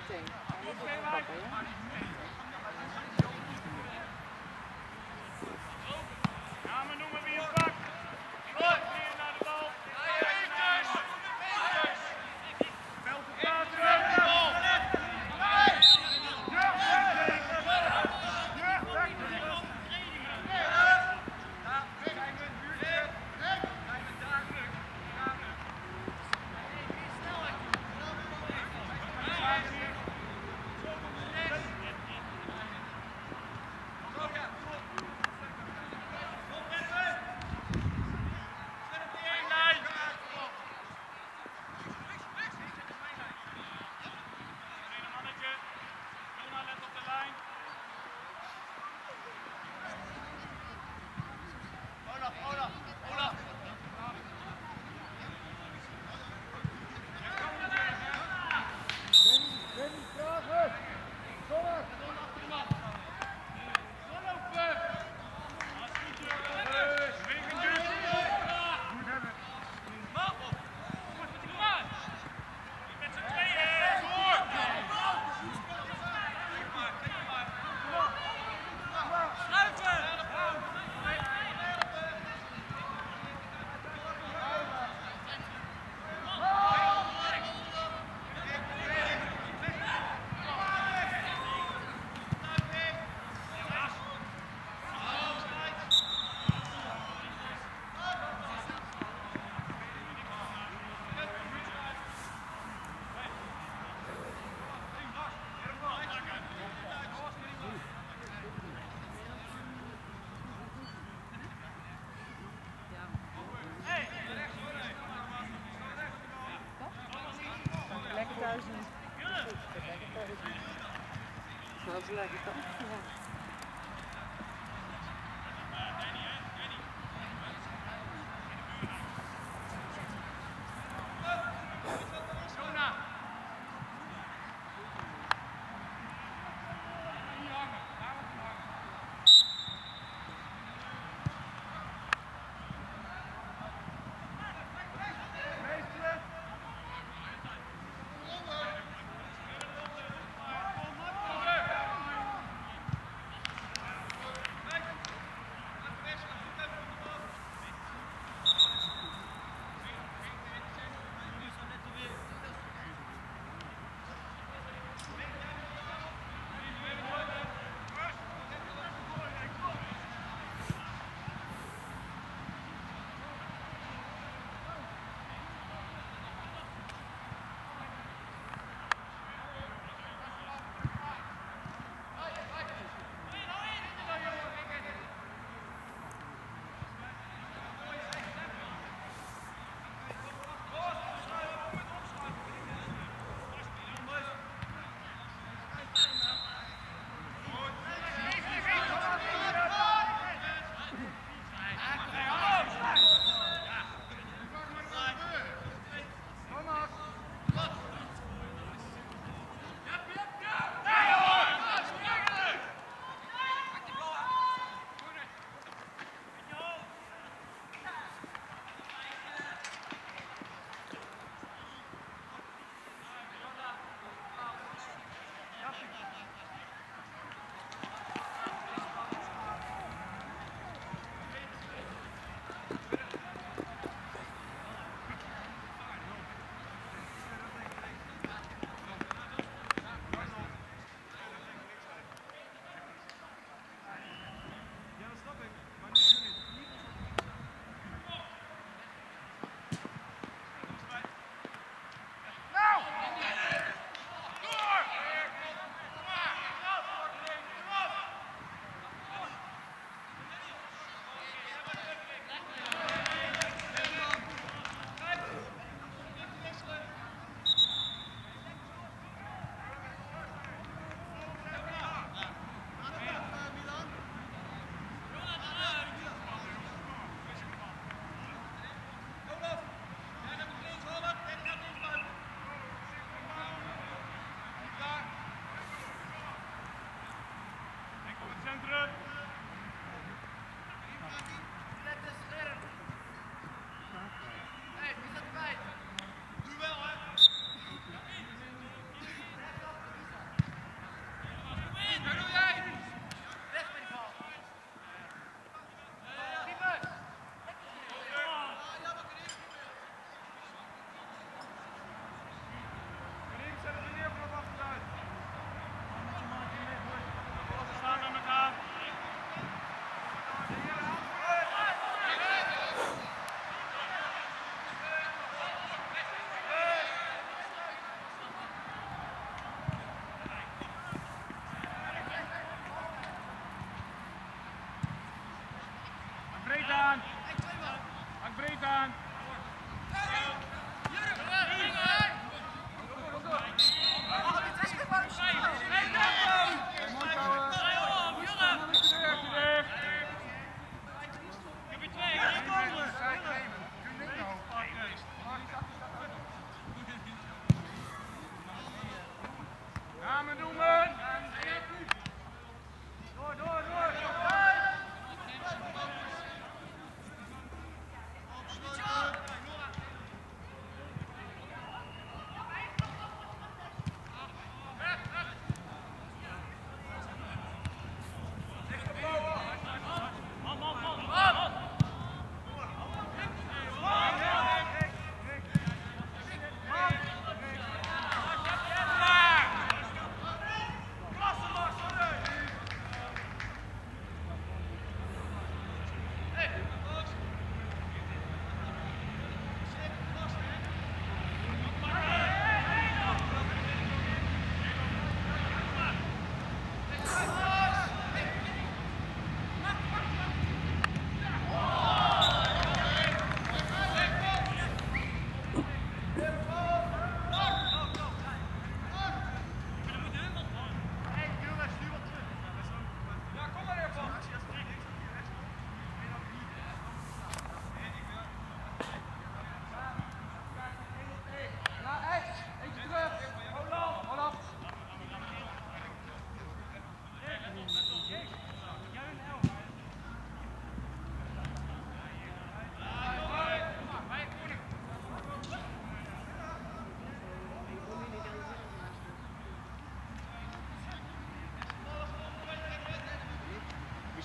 meteen. Dan moet je pakken, ja? Ja, maar noem maar wie op pak. Goed. Weer naar de bal. Meters. Meters. Veld de plaats. Lekker thuis nu. Lekker thuis nu. Dat is lekker toch? Ja.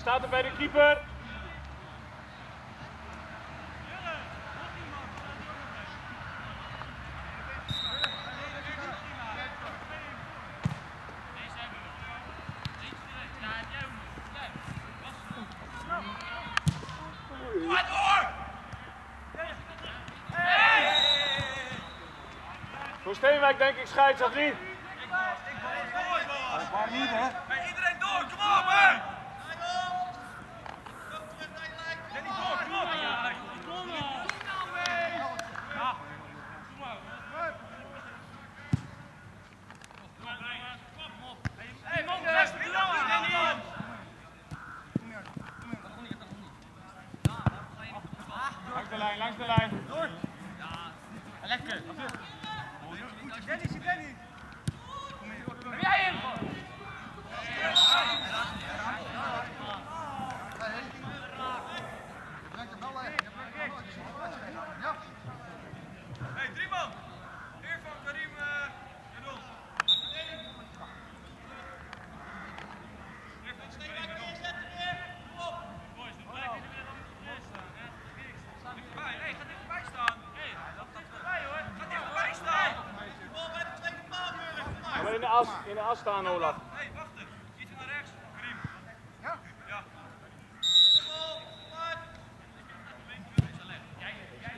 Staat er bij de keeper. Voor Steenwijk denk ik scheids of niet? Maar niet hè? Iedereen door, kom op hè! Danny door, kom op! Kom nou! Ja. Hé man, rest de knal aan Danny! Langs de lijn, langs de lijn. Door! Ja, lekker! Danny, zie Danny! Heb jij hem? Hey, drie man! Weer van Karim en ons. Even het steenwijk neerzetten weer! Kom op! Boys, dan blijf je er weer staan. Sta dichterbij. Hey, ga dichterbij staan! Hey, dat dichterbij hoor! Ga dichterbij staan! Bal bij de tweede paal weer! Ga maar in de as, in de as staan, Olaf. Hey, wacht even. Iets naar rechts. Karim. Ja? Ja. Bal, maar. Jij, jij.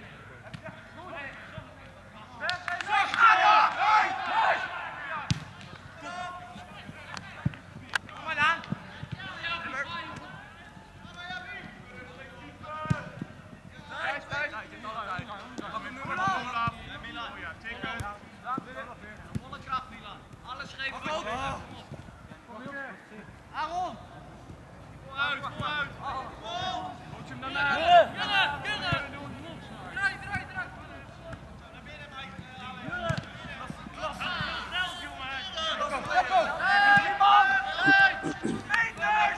Kom maar dan. Thuis, thuis. Milan. Ja, tikken. Volle kracht, Milan. Alles geven. Aaron. Vooruit, vooruit. Moet je hem daarna. Jurre, Jurre. Draai, draai, draai. Naar binnen, Mike. Jurre. Klas. Snel, jongen. Kom, kom. Hey, man. Meters.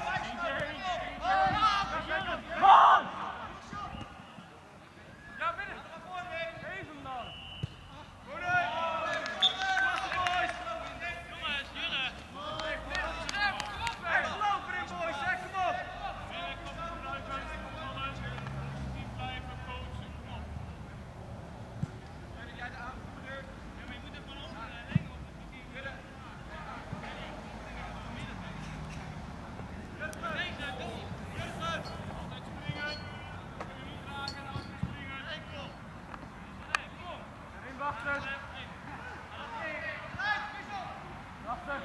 Man. Ja, binnen. Geef hem dan. Jongens, Jurre. Hey, geloof erin, boys. Zeg hem op. Blijven coachen. Kom op. Ben jij de aanvoerder? Ja, maar je moet hem van ons lengen op de team. Jurre. Deze, doe. Jurre. Altijd springen. Kun je niet raken en altijd springen. Nee, kom. Nee, kom. Erin wachten. Wachten.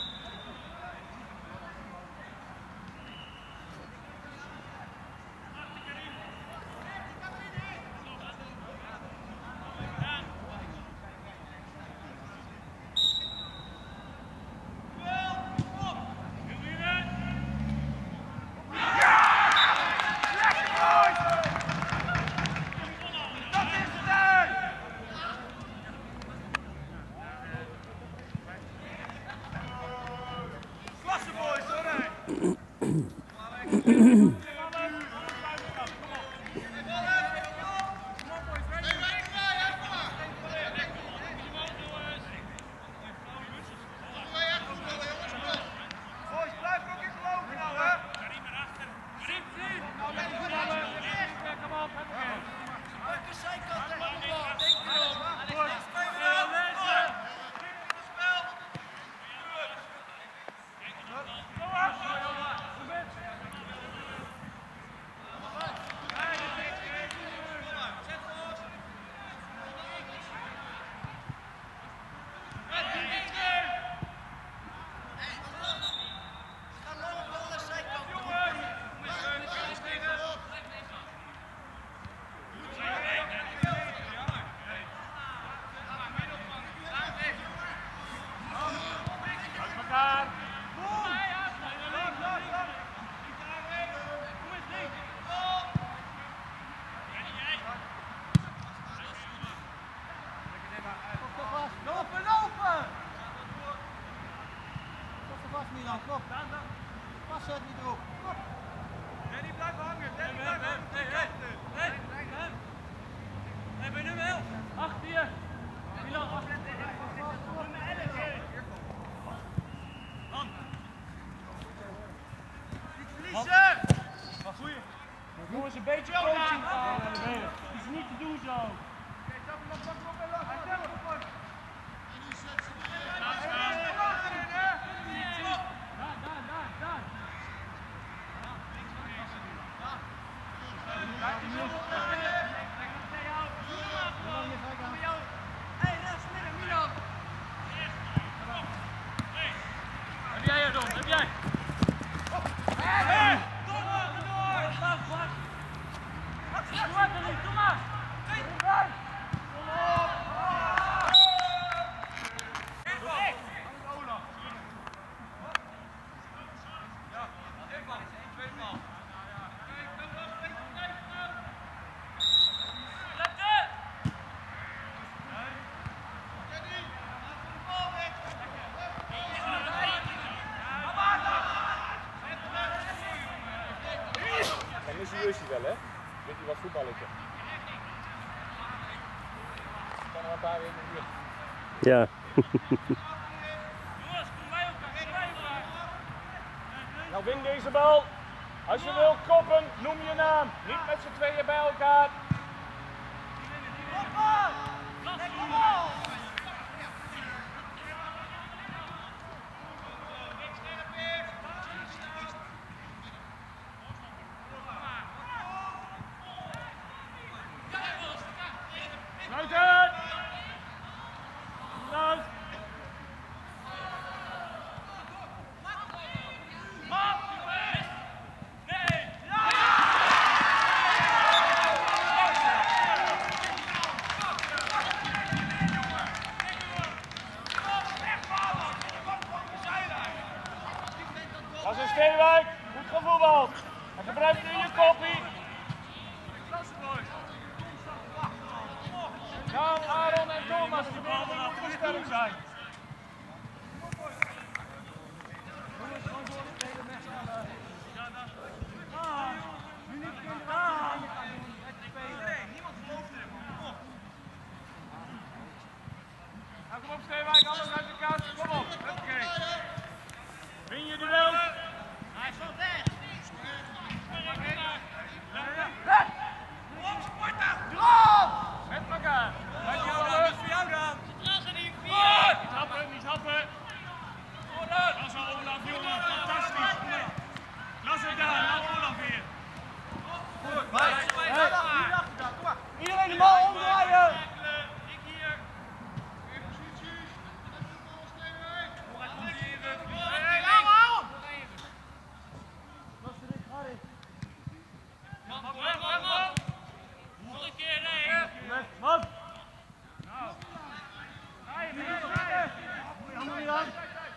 Klasse boys, hoor hè! Boys, blijf ook in geloven nou hè! Zit, zit! Nou, ben je goed aan het kom op, welke zijkant tegen de bal? Denk erom! Spelen we! Spel! Lopen, lopen! Tot er vast, Milan, kom. Pas het niet erop. Kom. Danny, blijf hangen. Danny, blijf hangen. Hey, hey, hey. Hey, bij nummer elf. Achter je. Milan, achter. Nummer elf. Man. Niet verliezen! Jongens, een beetje coaching aan de benen. Dat is niet te doen zo. Heb jij er, Don? Heb jij? Kom maar! Dan is hij Jussie wel, hè? Weet je wat voetballetje? Ik kan er een paar weken hier. Ja. Nou, win deze bal. Als je wil koppen, noem je naam. Niet met z'n tweeën bij elkaar. Sluiten! Sluit! Dat is een Steenwijk, goed gevoetbald. En gebruik nu je koppie. Jan, Aaron en Thomas, die moeten sterk zijn. Nou, kom op Steenwijk, alles uit de kant. Kom op, oké. Win je duel? Hij is wel weg. Met elkaar. Dankjewel. Voor jou dan. Niet happen, niet happen. Dat is wel Olaf, jongen. Fantastisch. Klasse daar, laat Olaf weer. Iedereen de bal omdraaien. Ik hier. Weer posities. Hij komt hier. Hey, hou! Nog een keer heen. Man. Nou. Rijden, rijden, rijden. Handen weer aan.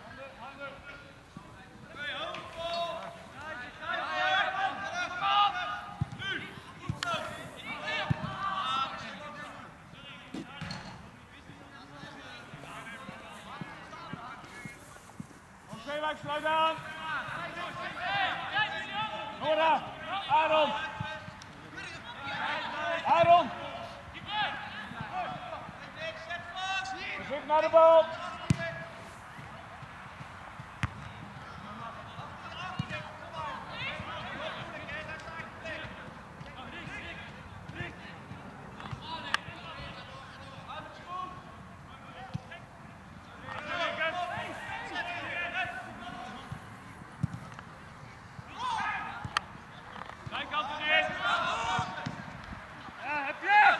Steenwijk, sluit aan. Nora, Aaron. Aaron. Zoek naar de bal. Zijkant erin. Ja, heb je?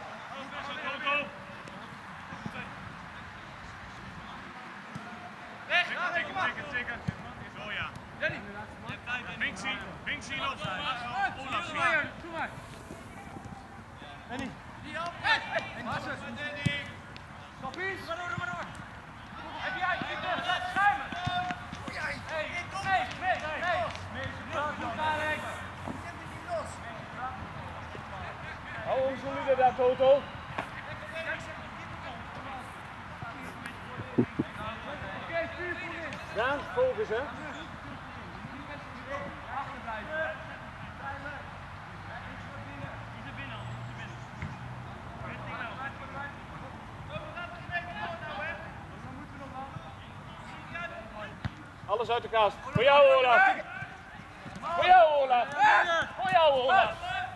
Weg! Tikken, tikken, tikken. Zo ja. Danny. Binksy, Binksy nog. Olaf, hier. Doe maar. Danny. Die helpt. Was het? Danny. Stoppies. Ga door, ga door. Heb jij het? Laat schuimen. Hey, nee, nee, nee. Goed Alex. Hou ons solide daar, Toto. Daan, focus hè. Alles uit de kast. Voor jou, Olaf. Voor jou, Olaf. Voor jou, Olaf.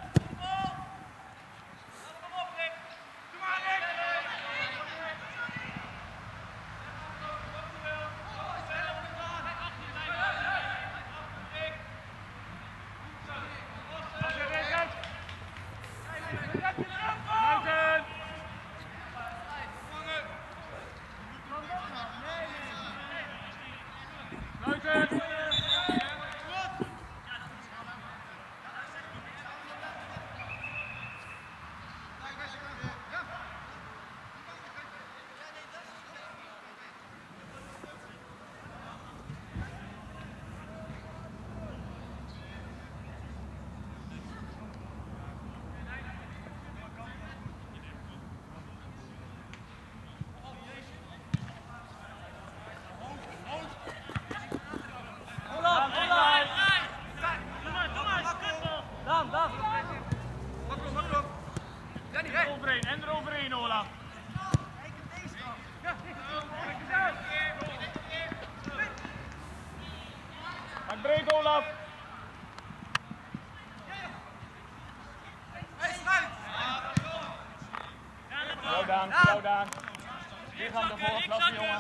Goed, Olaf. Slow down, slow down. Hier gaan we ervoor, klasse jongen.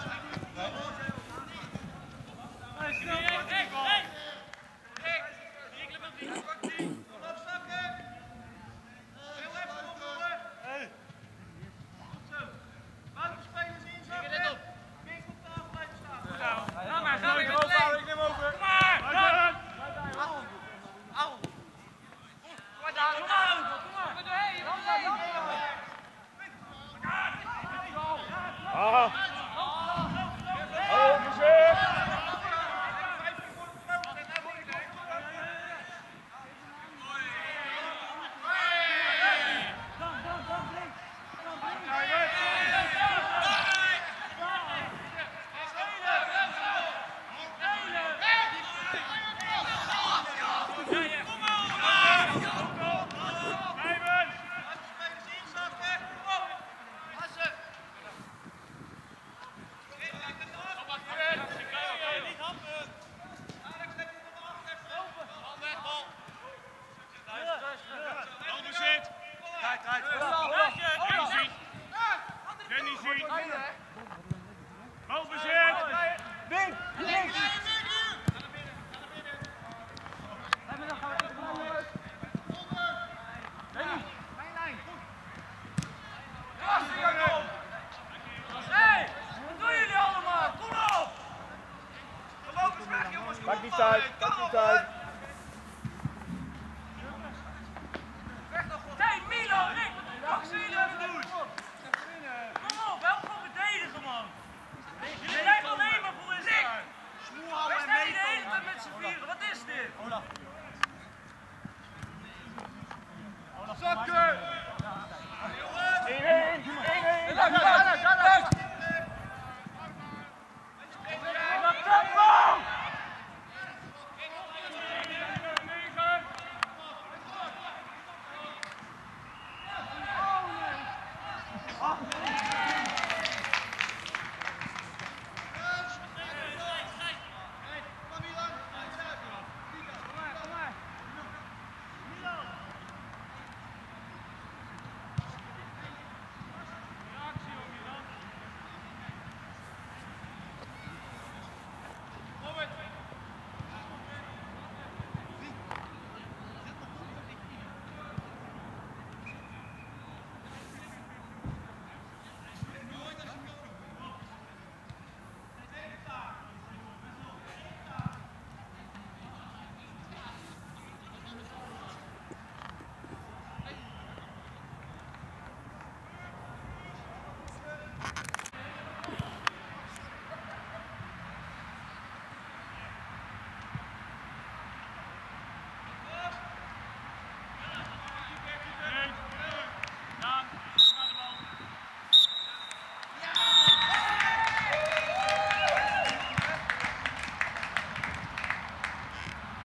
Maakt niet uit, maakt niet uit. Hey Milo, Rick, wat zie je nou doen? Kom op, help gewoon verdedigen man.